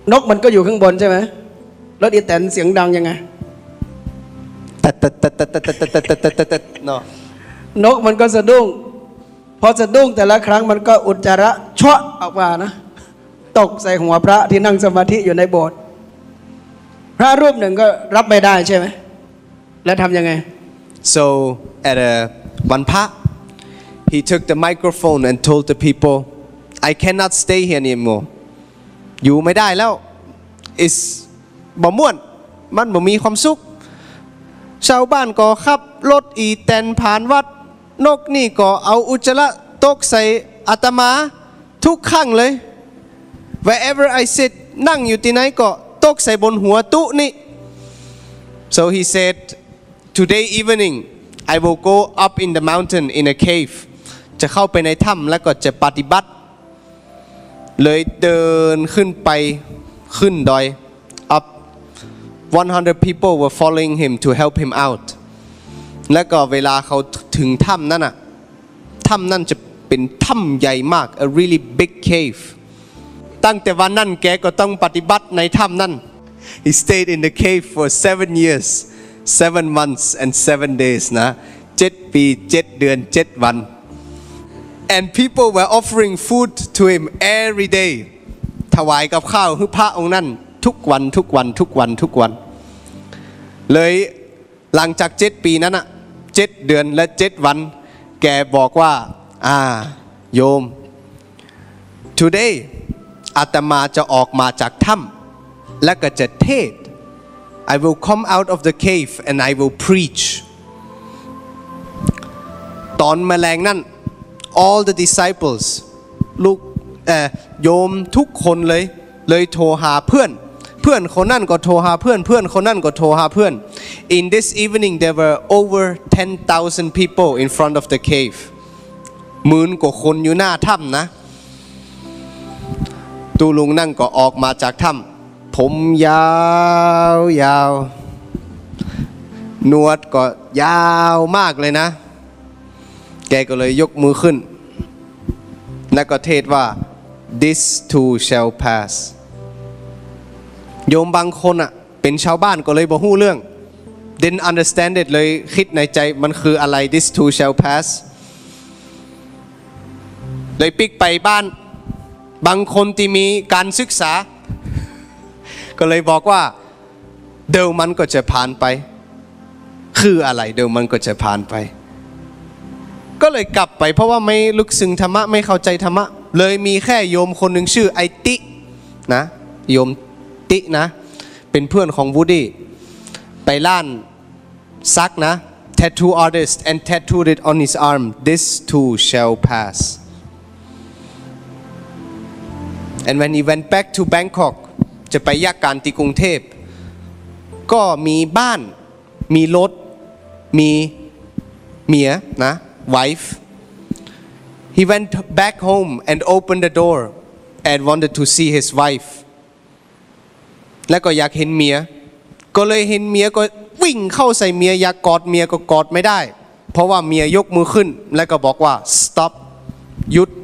A: นกมันก็อยู่ข้างบนใช่ไหมแล้วอีแตนเสียงดังยังไง
B: ตัดตัดตัดตัดตัดตัดตัดตัดตัดตัดเนาะ
A: นกมันก็สะดุ้งพอสะดุ้งแต่ละครั้งมันก็อุจจาระเชาะออกมานะตกใส่หัวพระที่นั่งสมาธิอยู่ในโบสถ์พระรูปหนึ่งก็รับไม่ได้ใช่ไหมแล้วทำยังไง
B: so at a วันพระ he took the microphone and told the people I cannot stay here anymore อยู่ไม่ได้แล้ว is บ่ม่วนมันบ่มีความสุขชาวบ้านก็ขับรถอีแตนผ่านวัดนกนี่ก็เอาอุจจาระตกใส่อาตมาทุกครั้งเลย wherever I sit นั่งอยู่ที่ไหนก็ตกใส่บนหัวตุนี่ so he said today evening I will go up in the mountain in a cave จะเข้าไปในถ้ำแล้วก็จะปฏิบัติเลยเดินขึ้นไปขึ้นดอย up one hundred people were following him to help him out แล้วก็เวลาเขาถึงถ้ำนั่นน่ะถ้ำนั่นจะเป็นถ้ำใหญ่มาก a really big cave ตั้งแต่วันนั้นแกก็ต้องปฏิบัติในถ้ำนั่น he stayed in the cave for seven years seven months and seven days นะเจ็ดปีเจ็ดเดือนเจ็ดวัน and people were offering food to him every day ถวายกับข้าวให้พระองค์นั้นทุกวันทุกวันทุกวันทุกวันเลยหลังจากเจ็ดปีนั้นอะเจ็ดเดือนและเจ็ดวันแกบอกว่าอ่าโยม today อาตมาจะออกมาจากถ้ำและก็จะเทศ I will come out of the cave and I will preach ตอนแมลงนั่น all the disciples ลูกเอ่อโยมทุกคนเลยเลยโทรหาเพื่อนเพื่อนคนนั่นก็โทรหาเพื่อนเพื่อนคนนั่นก็โทรหาเพื่อน in this evening there were over ten thousand people in front of the cave หมื่นกว่าคนอยู่หน้าถ้ำนะตูลุงนั่นก็ออกมาจากถ้ำผมยาวยาวหนวดก็ยาวมากเลยนะแกก็เลยยกมือขึ้นแล้วก็เทศว่า this too shall pass โยมบางคนอ่ะเป็นชาวบ้านก็เลยบ่ฮู้เรื่อง didn't understand it เลยคิดในใจมันคืออะไร this too shall pass เลยปิกไปบ้านบางคนที่มีการศึกษาก็เลยบอกว่าเดี๋ยวมันก็จะผ่านไปคืออะไรเดี๋ยวมันก็จะผ่านไปก็เลยกลับไปเพราะว่าไม่ลึกซึ้งธรรมะไม่เข้าใจธรรมะเลยมีแค่โยมคนหนึ่งชื่อไอตินะโยมตินะเป็นเพื่อนของวูดดี้ไปล้านซักนะ tattoo artist and tattooed it on his arm this too shall pass and when he went back to Bangkok จะไปยากการที่กรุงเทพก็มีบ้านมีรถมีเมียนะ wife he went back home and opened the door and wanted to see his wife แล้วก็อยากเห็นเมียก็เลยเห็นเมียก็วิ่งเข้าใส่เมียอยากกอดเมียก็กอดไม่ได้เพราะว่าเมียยกมือขึ้นแล้วก็บอกว่า stop หยุด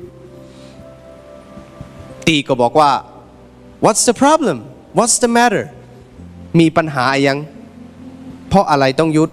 B: ตีก็บอกว่า what's the problem what's the matter มีปัญหาอะไรยังเพราะอะไรต้องหยุด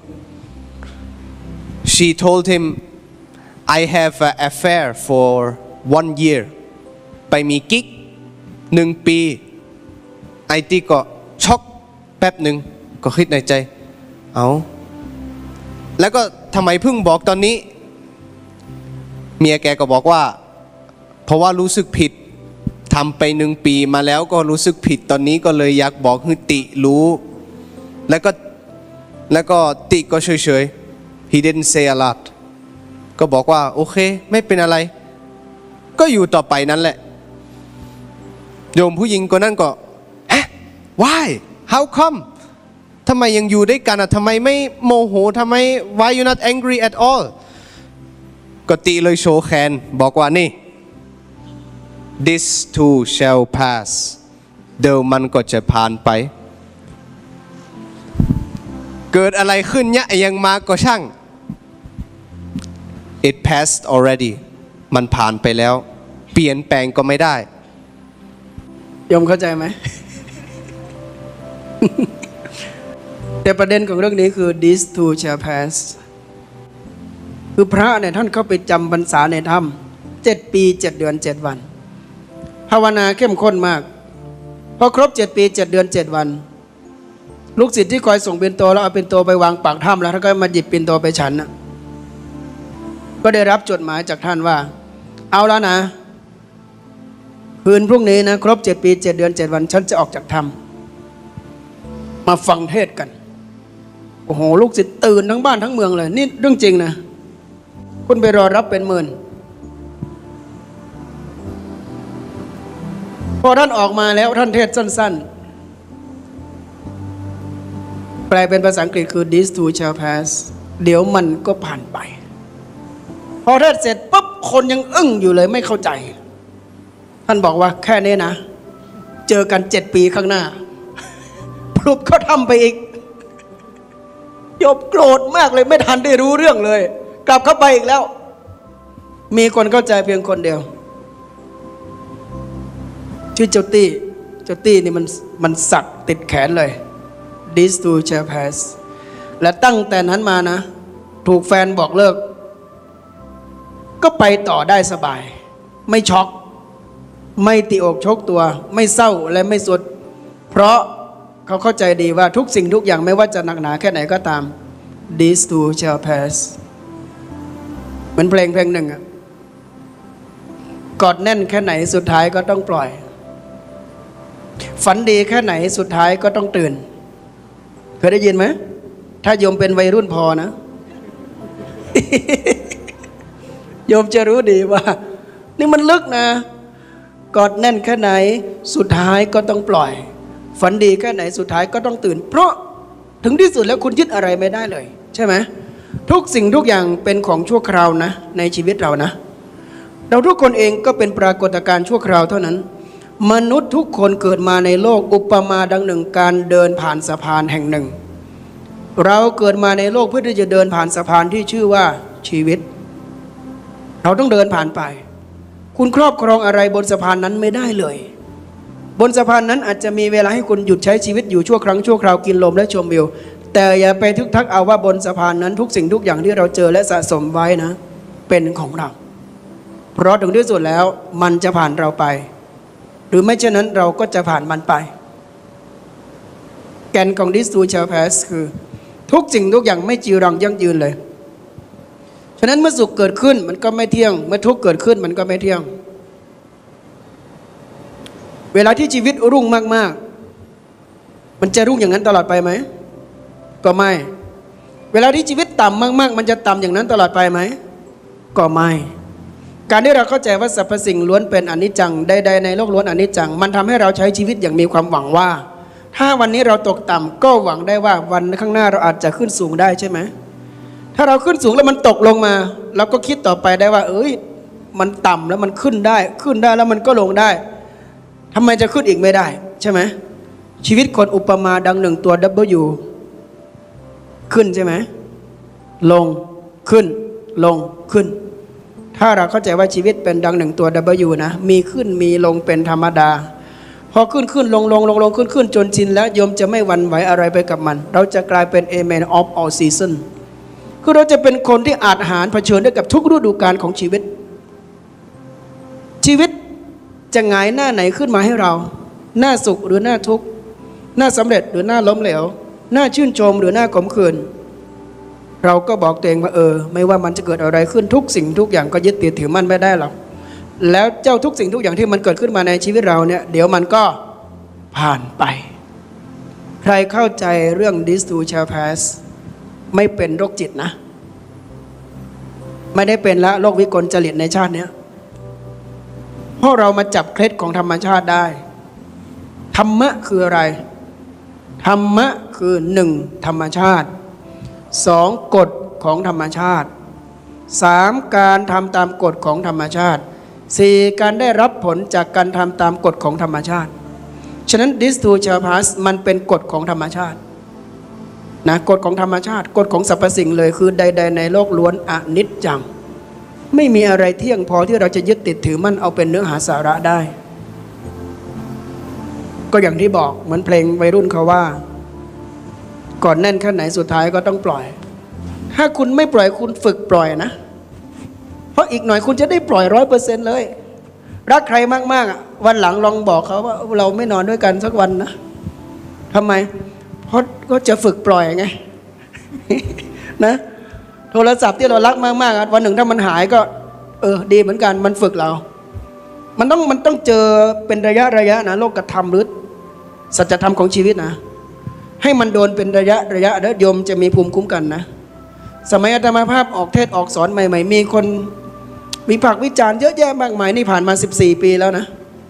B: she told him I have an affair for one year ไปมีกิ๊กหนึ่งปีไอตีก็ช็อกแป๊บหนึ่งก็คิดในใจเอาแล้วก็ทำไมเพิ่งบอกตอนนี้เมียแกก็บอกว่าเพราะว่ารู้สึกผิดทำไปหนึ่งปีมาแล้วก็รู้สึกผิดตอนนี้ก็เลยอยากบอกให้ติรู้แล้วก็แล้วก็ติก็เฉยๆ he didn't say a lot ก็บอกว่าโอเคไม่เป็นอะไรก็อยู่ต่อไปนั่นแหละโยมผู้หญิงคนนั้นก็เอ๊ะ why how come ทำไมยังอยู่ด้วยกันอ่ะทำไมไม่โมโหทำไม why you not angry at all ก็ติเลยโชว์แขนบอกว่านี่ this too shall pass เดี๋ยวมันก็จะผ่านไปเกิดอะไรขึ้นเนี่ยยังมาก็ช่าง it passed already มันผ่านไปแล้วเปลี่ยนแปลงก็ไม่ได้
A: โยมเข้าใจไหมแต่ประเด็นของเรื่องนี้คือ this too shall pass คือพระเนี่ยท่านเข้าไปจำพรรษาในถ้ำเจ็ดปีเจ็ดเดือนเจ็ดวันภาวนาเข้มข้นมากพอครบเจ็ดปีเจ็ดเดือนเจ็ดวันลูกศิษย์ที่คอยส่งปิ่นโตแล้วเอาปิ่นโตไปวางปากถ้ำแล้วท่านก็มาหยิบปิ่นโตไปฉันนะก็ได้รับจดหมายจากท่านว่าเอาแล้วนะคืนพรุ่งนี้นะครบเจ็ดปีเจ็ดเดือนเจ็ดวันฉันจะออกจากถ้ำมาฟังเทศกันโอ้โหลูกศิษย์ตื่นทั้งบ้านทั้งเมืองเลยนี่เรื่องจริงนะคุณไปรอรับเป็นหมื่นพอท่านออกมาแล้วท่านเทศสั้นๆแปลเป็นภาษาอังกฤษคือ this too shall pass เดี๋ยวมันก็ผ่านไปพอเทศเสร็จปุ๊บคนยังอึ้งอยู่เลยไม่เข้าใจท่านบอกว่าแค่นี้นะเจอกันเจ็ดปีข้างหน้าพลุบเขาทำไปอีกโยมโกรธมากเลยไม่ทันได้รู้เรื่องเลยกลับเข้าไปอีกแล้วมีคนเข้าใจเพียงคนเดียวชื่อเจ้าตี้เจ้าตี้นี่มันมันสักติดแขนเลย this too shall pass และตั้งแต่นั้นมานะถูกแฟนบอกเลิกก็ไปต่อได้สบายไม่ช็อกไม่ตีอกชกตัวไม่เศร้าและไม่สุดเพราะเขาเข้าใจดีว่าทุกสิ่งทุกอย่างไม่ว่าจะหนักหนาแค่ไหนก็ตาม this too shall pass เหมือนเพลงเพลงหนึ่งอะกอดแน่นแค่ไหนสุดท้ายก็ต้องปล่อยฝันดีแค่ไหนสุดท้ายก็ต้องตื่นเคยได้ยินไหมถ้าโยมเป็นวัยรุ่นพอนะ โยมจะรู้ดีว่านี่มันลึกนะกอดแน่นแค่ไหนสุดท้ายก็ต้องปล่อยฝันดีแค่ไหนสุดท้ายก็ต้องตื่นเพราะถึงที่สุดแล้วคุณยึดอะไรไม่ได้เลยใช่ไหมทุกสิ่งทุกอย่างเป็นของชั่วคราวนะในชีวิตเรานะเราทุกคนเองก็เป็นปรากฏการณ์ชั่วคราวเท่านั้นมนุษย์ทุกคนเกิดมาในโลกอุปมาดังหนึ่งการเดินผ่านสะพานแห่งหนึ่งเราเกิดมาในโลกเพื่อที่จะเดินผ่านสะพานที่ชื่อว่าชีวิตเราต้องเดินผ่านไปคุณครอบครองอะไรบนสะพานนั้นไม่ได้เลยบนสะพานนั้นอาจจะมีเวลาให้คุณหยุดใช้ชีวิตอยู่ชั่วครั้งชั่วคราวกินลมและชมวิวแต่อย่าไปทึกทักเอาว่าบนสะพานนั้นทุกสิ่งทุกอย่างที่เราเจอและสะสมไว้นะเป็นของเราเพราะถึงที่สุดแล้วมันจะผ่านเราไปหรือไม่เช่นนั้นเราก็จะผ่านมันไปแกนของ this too shall pass คือทุกสิ่งทุกอย่างไม่จีรังยั่งยืนเลยฉะนั้นเมื่อสุขเกิดขึ้นมันก็ไม่เที่ยงเมื่อทุกข์เกิดขึ้นมันก็ไม่เที่ยงเวลาที่ชีวิตรุ่งมากๆมันจะรุ่งอย่างนั้นตลอดไปไหมก็ไม่เวลาที่ชีวิตต่ำมากๆมันจะต่ำอย่างนั้นตลอดไปไหมก็ไม่การที่เราเข้าใจว่าสรรพสิ่งล้วนเป็นอนิจจังใดๆในโลกล้วนอนิจจังมันทำให้เราใช้ชีวิตอย่างมีความหวังว่าถ้าวันนี้เราตกต่ำก็หวังได้ว่าวันข้างหน้าเราอาจจะขึ้นสูงได้ใช่ไหมถ้าเราขึ้นสูงแล้วมันตกลงมาเราก็คิดต่อไปได้ว่าเอ้ยมันต่ำแล้วมันขึ้นได้ขึ้นได้แล้วมันก็ลงได้ทำไมจะขึ้นอีกไม่ได้ใช่ไหมชีวิตคนอุปมาดังหนึ่งตัว W ขึ้นใช่ไหมลงขึ้นลงขึ้นถ้าเราเข้าใจว่าชีวิตเป็นดังหนึ่งตัว W นะมีขึ้นมีลงเป็นธรรมดาพอขึ้นขึ้นลงลงลงลงขึ้นขึ้นจนชินแล้วโยมจะไม่หวั่นไหวอะไรไปกับมันเราจะกลายเป็น a man of all season คือเราจะเป็นคนที่อาจหาญเผชิญได้กับทุกฤดูกาลของชีวิตชีวิตจะหงายหน้าไหนขึ้นมาให้เราหน้าสุขหรือหน้าทุกข์หน้าสำเร็จหรือหน้าล้มเหลวหน้าชื่นชมหรือหน้าขมขื่นเราก็บอกตัวเองว่าเออไม่ว่ามันจะเกิดอะไรขึ้นทุกสิ่งทุกอย่างก็ยึดติดถือมั่นไม่ได้หรอกแล้วเจ้าทุกสิ่งทุกอย่างที่มันเกิดขึ้นมาในชีวิตเราเนี่ยเดี๋ยวมันก็ผ่านไปใครเข้าใจเรื่อง this too shall pass ไม่เป็นโรคจิตนะไม่ได้เป็นละโรควิกลจริตในชาตินี้เพราะเรามาจับเคล็ดของธรรมชาติได้ธรรมะคืออะไรธรรมะคือหนึ่งธรรมชาติสองกฎของธรรมชาติสามการทำตามกฎของธรรมชาติสี่การได้รับผลจากการทำตามกฎของธรรมชาติฉะนั้น this too shall pass มันเป็นกฎของธรรมชาตินะกฎของธรรมชาติกฎของสรรพสิ่งเลยคือใดๆในโลกล้วนอนิจจังไม่มีอะไรเที่ยงพอที่เราจะยึดติดถือมั่นเอาเป็นเนื้อหาสาระได้ก็อย่างที่บอกเหมือนเพลงวัยรุ่นเขาว่าก่อนแน่นแค่ไหนสุดท้ายก็ต้องปล่อยถ้าคุณไม่ปล่อยคุณฝึกปล่อยนะเพราะอีกหน่อยคุณจะได้ปล่อยร้อยเปอร์เซ็นต์เลยรักใครมากๆวันหลังลองบอกเขาว่าเราไม่นอนด้วยกันสักวันนะทำไมเพราะก็จะฝึกปล่อยไง นะโทรศัพท์ที่เรารักมากๆวันหนึ่งถ้ามันหายก็เออดีเหมือนกันมันฝึกเรามันต้องมันต้องเจอเป็นระยะระยะนะโลกธรรมหรือสัจธรรมของชีวิตนะให้มันโดนเป็นระยะระยะแล้วโยมจะมีภูมิคุ้มกันนะสมัยอาตมาภาพออกเทศออกสอนใหม่ๆมีคนวิพากษ์วิจารณ์เยอะแยะมากมายนี่ผ่านมาสิบสี่ปีแล้วนะ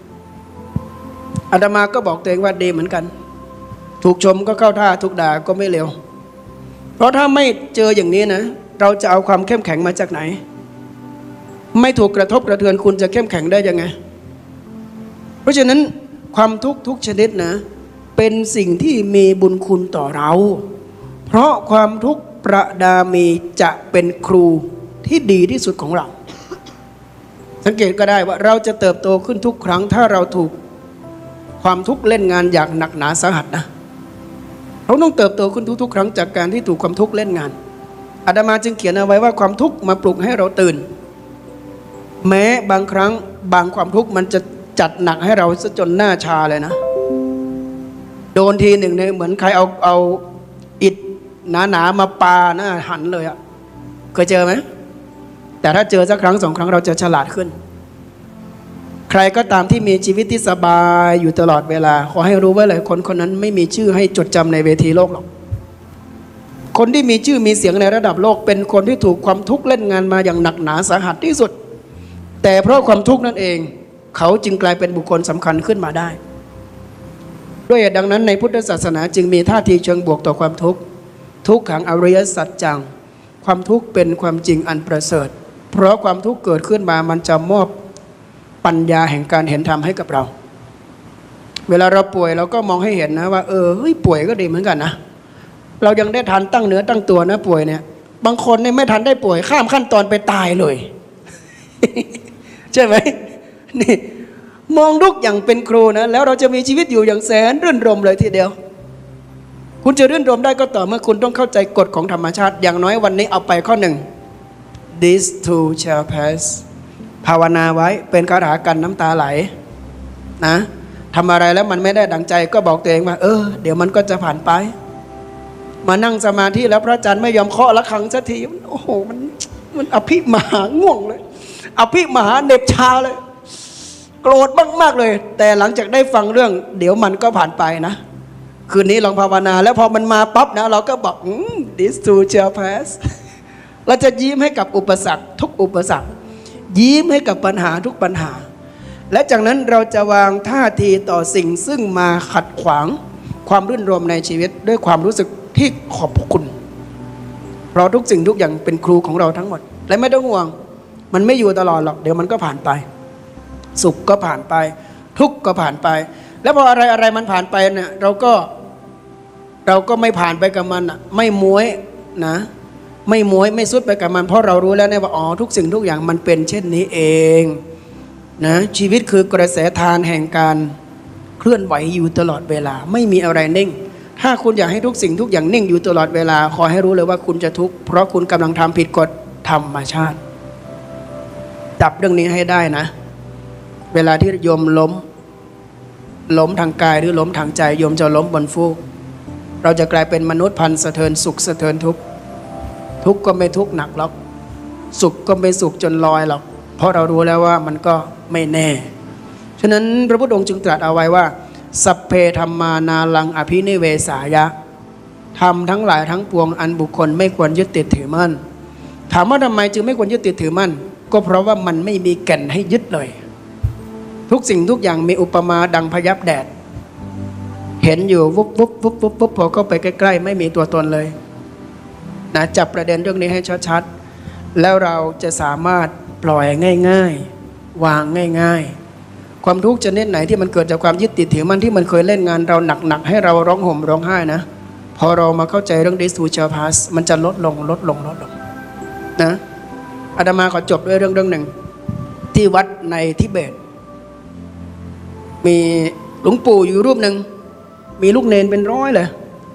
A: อาตมาก็บอกตัวเองว่าดีเหมือนกันถูกชมก็เข้าท่าถูกด่าก็ไม่เร็วเพราะถ้าไม่เจออย่างนี้นะเราจะเอาความเข้มแข็งมาจากไหนไม่ถูกกระทบกระเทือนคุณจะเข้มแข็งได้ยังไงเพราะฉะนั้นความทุกข์ทุกชนิดนะเป็นสิ่งที่มีบุญคุณต่อเราเพราะความทุกข์ประดามีจะเป็นครูที่ดีที่สุดของเราสังเกตก็ได้ว่าเราจะเติบโตขึ้นทุกครั้งถ้าเราถูกความทุกข์เล่นงานอย่างหนักหนาสาหัสนะเราต้องเติบโตขึ้นทุกๆครั้งจากการที่ถูกความทุกข์เล่นงานอาตมาจึงเขียนเอาไว้ว่าความทุกข์มาปลุกให้เราตื่นแม้บางครั้งบางความทุกข์มันจะจัดหนักให้เราซะจนหน้าชาเลยนะโดนทีหนึ่งเนี่ยเหมือนใครเอาเอาอิฐหนาๆมาปาหน้าหันเลยอะเคยเจอไหมแต่ถ้าเจอสักครั้งสองครั้งเราจะฉลาดขึ้นใครก็ตามที่มีชีวิตที่สบายอยู่ตลอดเวลาขอให้รู้ไว้เลยคนคนนั้นไม่มีชื่อให้จดจำในเวทีโลกหรอกคนที่มีชื่อมีเสียงในระดับโลกเป็นคนที่ถูกความทุกข์เล่นงานมาอย่างหนักหนาสาหัสที่สุดแต่เพราะความทุกข์นั่นเองเขาจึงกลายเป็นบุคคลสำคัญขึ้นมาได้ด้วยเหตุดังนั้นในพุทธศาสนาจึงมีท่าทีเชิงบวกต่อความทุกข์ทุกขังอริยสัจจังความทุกข์เป็นความจริงอันประเสริฐเพราะความทุกข์เกิดขึ้นมามันจะมอบปัญญาแห่งการเห็นธรรมให้กับเราเวลาเราป่วยเราก็มองให้เห็นนะว่าเออเฮ้ยป่วยก็ดีเหมือนกันนะเรายังได้ทันตั้งเนื้อตั้งตัวนะป่วยเนี่ยบางคนเนี่ยไม่ทันได้ป่วยข้ามขั้นตอนไปตายเลย ใช่ไหมนี่มองทุกอย่างเป็นครูนะแล้วเราจะมีชีวิตอยู่อย่างแสนรื่นรมเลยทีเดียวคุณจะรื่นรมได้ก็ต่อเมื่อคุณต้องเข้าใจกฎของธรรมชาติอย่างน้อยวันนี้เอาไปข้อหนึ่ง this too shall pass ภาวนาไว้เป็นคาถากันน้ำตาไหลนะทำอะไรแล้วมันไม่ได้ดังใจก็บอกตัวเองว่าเออเดี๋ยวมันก็จะผ่านไปมานั่งสมาธิแล้วพระอาจารย์ไม่ยอมเคาะระฆังสักทีโอ้โหมันมันอภิมหาง่วงเลยอภิมหาเหน็บชาเลยโกรธมากๆเลยแต่หลังจากได้ฟังเรื่องเดี๋ยวมันก็ผ่านไปนะคืนนี้ลองภาวนาแล้วพอมันมาปั๊บนะเราก็บอก this too shall pass เราจะยิ้มให้กับอุปสรรคทุกอุปสรรคยิ้มให้กับปัญหาทุกปัญหาและจากนั้นเราจะวางท่าทีต่อสิ่งซึ่งมาขัดขวางความรื่นรมในชีวิตด้วยความรู้สึกที่ขอบคุณเพราะทุกสิ่งทุกอย่างเป็นครูของเราทั้งหมดและไม่ต้องห่วงมันไม่อยู่ตลอดหรอกเดี๋ยวมันก็ผ่านไปสุขก็ผ่านไปทุกข์ก็ผ่านไปแล้วพออะไรอะไรมันผ่านไปเนี่ยเราก็เราก็ไม่ผ่านไปกับมันอ่ะไม่ม้วยนะไม่ม้วยไม่สุดไปกับมันเพราะเรารู้แล้วเนี่ยว่าอ๋อทุกสิ่งทุกอย่างมันเป็นเช่นนี้เองนะชีวิตคือกระแสทานแห่งการเคลื่อนไหวอยู่ตลอดเวลาไม่มีอะไรนิ่งถ้าคุณอยากให้ทุกสิ่งทุกอย่างนิ่งอยู่ตลอดเวลาขอให้รู้เลยว่าคุณจะทุกข์เพราะคุณกำลังทำผิดกฎธรรมชาติจับเรื่องนี้ให้ได้นะเวลาที่โยมล้มล้มทางกายหรือล้มทางใจโยมจะล้มบนฟูกเราจะกลายเป็นมนุษย์พันสะเทินสุขสะเทินทุกข์ทุกข์ก็ไม่ทุกข์หนักหรอกสุขก็ไม่สุขจนลอยหรอกเพราะเรารู้แล้วว่ามันก็ไม่แน่ฉะนั้นพระพุทธองค์จึงตรัสเอาไว้ว่าสัพเพธัมมานาลังอภินิเวสายะธรรมทั้งหลายทั้งปวงอันบุคคลไม่ควรยึดติดถือมั่นถามว่าทำไมจึงไม่ควรยึดติดถือมั่นก็เพราะว่ามันไม่มีแก่นให้ยึดเลยทุกสิ่งทุกอย่างมีอุปมาดังพยับแดดเห็นอยู่วุบวุบวุบวุบวุบพอเข้าไปใกล้ๆไม่มีตัวตนเลยนะจับประเด็นเรื่องนี้ให้ชัดๆแล้วเราจะสามารถปล่อยง่ายๆวางง่ายๆความทุกข์ชนิดไหนที่มันเกิดจากความยึดติดถือมันที่มันเคยเล่นงานเราหนักๆให้เราร้องห่มร้องไห้นะพอเรามาเข้าใจเรื่อง this too shall pass มันจะลดลงลดลงลดลงนะอาตมาขอจบด้วยเรื่องเรื่องหนึ่งที่วัดในทิเบตมีลวงปู่อยู่รูปหนึ่งมีลูกเนนเป็นร้อยเลย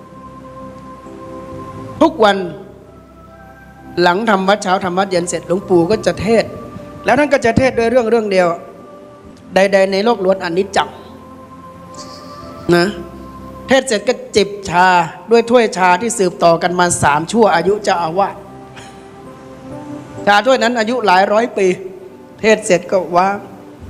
A: ทุกวันหลังทำวัดเช้าทำวัดเย็นเสร็จหลวงปู่ก็จะเทศแล้วท่านก็จะเทศด้วยเรื่องเรื่องเดียวใดๆในโลกล้วนอนิจจังนะเทศเสร็จก็จิบชาด้วยถ้วยชาที่สืบต่อกันมาสามชั่วอายุเจ้าอาวาสชาถ้วยนั้นอายุหลายร้อยปีเทศเสร็จก็วาง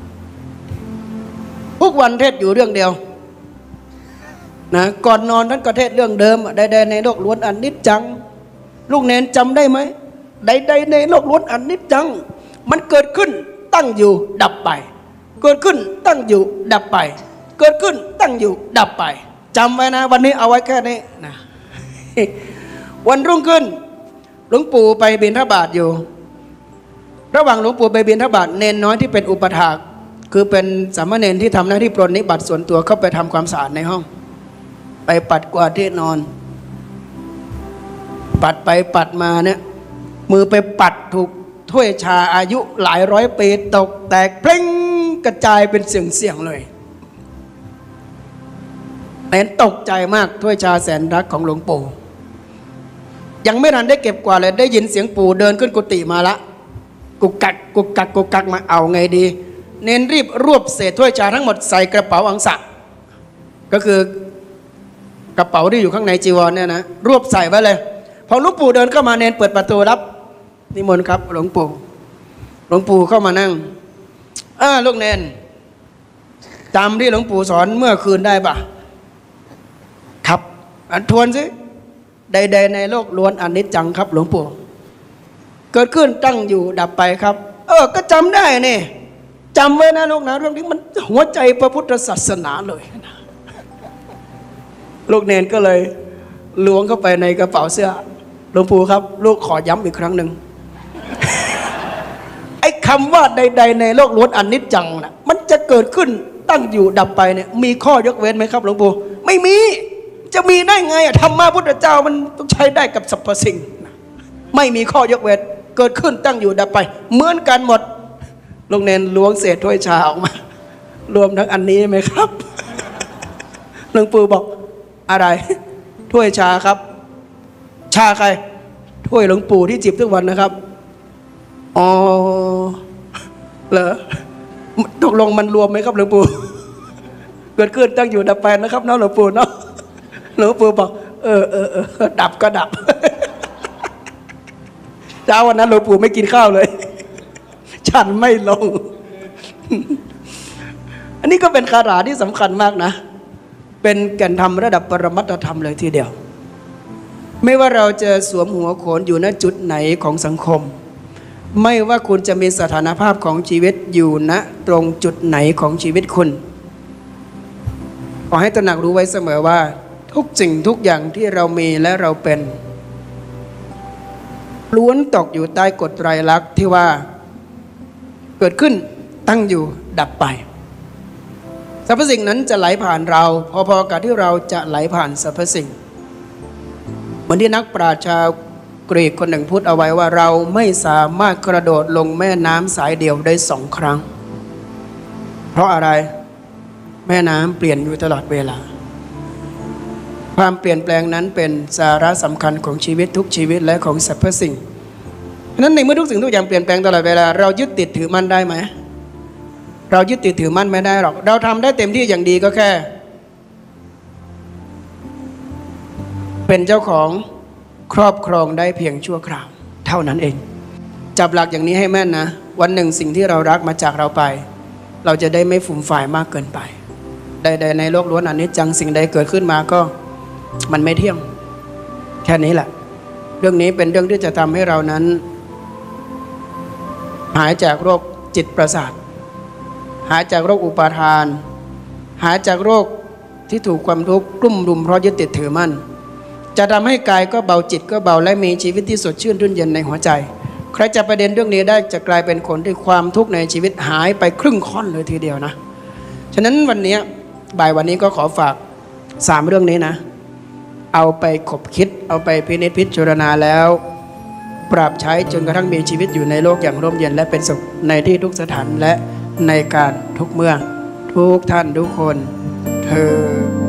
A: ทุกวันเทศอยู่เรื่องเดียวนะก่อนนอนท่านก็เทศเรื่องเดิมใดๆในโลกล้วนอนิจจังลูกเนนจำได้ไหมใดๆในโลกล้วนอนิจจังมันเกิดขึ้นตั้งอยู่ดับไปเกิดขึ้นตั้งอยู่ดับไปเกิดขึ้นตั้งอยู่ดับไปจำไว้นะวันนี้เอาไว้แค่นี้นะวันรุ่งขึ้นหลวงปู่ไปบิณฑบาตอยู่ระหว่างหลวงปู่ไปบิณฑบาตเนนน้อยที่เป็นอุปถากคือเป็นสามเณรที่ทำหน้าที่ปรนนิบัติส่วนตัวเข้าไปทำความสะอาดในห้องไปปัดกวาดที่นอนปัดไปปัดมาเนี่ยมือไปปัดถูกถ้วยชาอายุหลายร้อยปีตกแตกเพลงกระจายเป็นเสียงๆเลยเน้นตกใจมากถ้วยชาแสนรักของหลวงปู่ยังไม่ทันได้เก็บกวาดเลยได้ยินเสียงปู่เดินขึ้นกุฏิมาละกุกกักกุกกักกุกกักมาเอาไงดีเน้นรีบรวบเศษถ้วยชาทั้งหมดใส่กระเป๋าอังสะก็คือกระเป๋าที่อยู่ข้างในจีวรเนี่ยนะรวบใส่ไว้เลยพอหลวงปู่เดินเข้ามาเน้นเปิดประตูรับนิมนต์ครับหลวงปู่หลวงปู่เข้ามานั่งอ้าลูกเนนจำที่หลวงปู่สอนเมื่อคืนได้ปะครับอันทวนสิใดๆในโลกล้วนอนิจจังครับหลวงปู่เกิดขึ้นตั้งอยู่ดับไปครับเออก็จำได้นี่จำไว้นะลูกนะเรื่องนี้มันหัวใจพระพุทธศาสนาเลยนะลูกเนนก็เลยล้วงเข้าไปในกระเป๋าเสื้อหลวงปู่ครับลูกขอย้ำอีกครั้งหนึ่ง ไอ้คำว่าใดๆในโลกล้วนอนิจจังนะมันจะเกิดขึ้นตั้งอยู่ดับไปเนี่ยมีข้อยกเว้นไหมครับหลวงปู่ไม่มีจะมีได้ไงอะธรรมะพุทธเจ้ามันต้องใช้ได้กับสรรพสิ่งไม่มีข้อยกเว้นเกิดขึ้นตั้งอยู่ดับไปเหมือนกันหมดลูกเนนล้วงเศษถ้วยชาออกมารวมทั้งอันนี้ไหมครับ หลวงปู่บอกอะไรถ้วยชาครับชาใครถ้วยหลวงปู่ที่จิบทุกวันนะครับอ๋อเหรอตกลงมันรวมไหมครับหลวงปู่เกิดขึ้นตั้งอยู่ดับไปนะครับเนาะหลวงปู่เนาะหลวงปู่บอกเออเออเออดับก็ดับเช้าวันนั้นหลวงปู่ไม่กินข้าวเลยฉันไม่ลงอันนี้ก็เป็นคาถาที่สำคัญมากนะเป็นแก่นธรรมระดับปรมัตถธรรมเลยทีเดียวไม่ว่าเราจะสวมหัวโขนอยู่ณจุดไหนของสังคมไม่ว่าคุณจะมีสถานภาพของชีวิตอยู่ณตรงจุดไหนของชีวิตคุณขอให้ตระหนักรู้ไว้เสมอว่าทุกสิ่งทุกอย่างที่เรามีและเราเป็นล้วนตกอยู่ใต้กฎไตรลักษณ์ที่ว่าเกิดขึ้นตั้งอยู่ดับไปสรรพสิ่งนั้นจะไหลผ่านเราพอๆกับที่เราจะไหลผ่านสรรพสิ่งเหมือนที่นักปราชญ์ชาวกรีกคนหนึ่งพูดเอาไว้ว่าเราไม่สามารถกระโดดลงแม่น้ำสายเดียวได้สองครั้งเพราะอะไรแม่น้ำเปลี่ยนอยู่ตลอดเวลาความเปลี่ยนแปลงนั้นเป็นสาระสำคัญของชีวิตทุกชีวิตและของสรรพสิ่งฉะนั้นในเมื่อทุกสิ่งทุกอย่างเปลี่ยนแปลงตลอดเวลาเรายึดติดถือมั่นได้ไหมเรายึดติดถือมั่นไม่ได้หรอกเราทำได้เต็มที่อย่างดีก็แค่เป็นเจ้าของครอบครองได้เพียงชั่วคราวเท่านั้นเองจับหลักอย่างนี้ให้แม่นนะวันหนึ่งสิ่งที่เรารักมาจากเราไปเราจะได้ไม่ฝุ่มฝ่ายมากเกินไปใดๆในโลกล้วนอนิจจังสิ่งใดเกิดขึ้นมาก็มันไม่เที่ยงแค่นี้แหละเรื่องนี้เป็นเรื่องที่จะทำให้เรานั้นหายจากโรคจิตประสาทหายจากโรคอุปาทานหายจากโรคที่ถูกความทุกข์กลุ่มรุมเพราะยึดติดถือมั่นจะทำให้กายก็เบาจิตก็เบาและมีชีวิตที่สดชื่นรื่นเย็นในหัวใจใครจะประเด็นเรื่องนี้ได้จะกลายเป็นคนที่ความทุกข์ในชีวิตหายไปครึ่งค่อนเลยทีเดียวนะฉะนั้นวันนี้บ่ายวันนี้ก็ขอฝากสามเรื่องนี้นะเอาไปขบคิดเอาไปพินิจพิจารณาแล้วปรับใช้จนกระทั่งมีชีวิตอยู่ในโลกอย่างร่มเย็นและเป็นสุขในที่ทุกสถานและในการทุกเมื่อทุกท่านทุกคนเธอ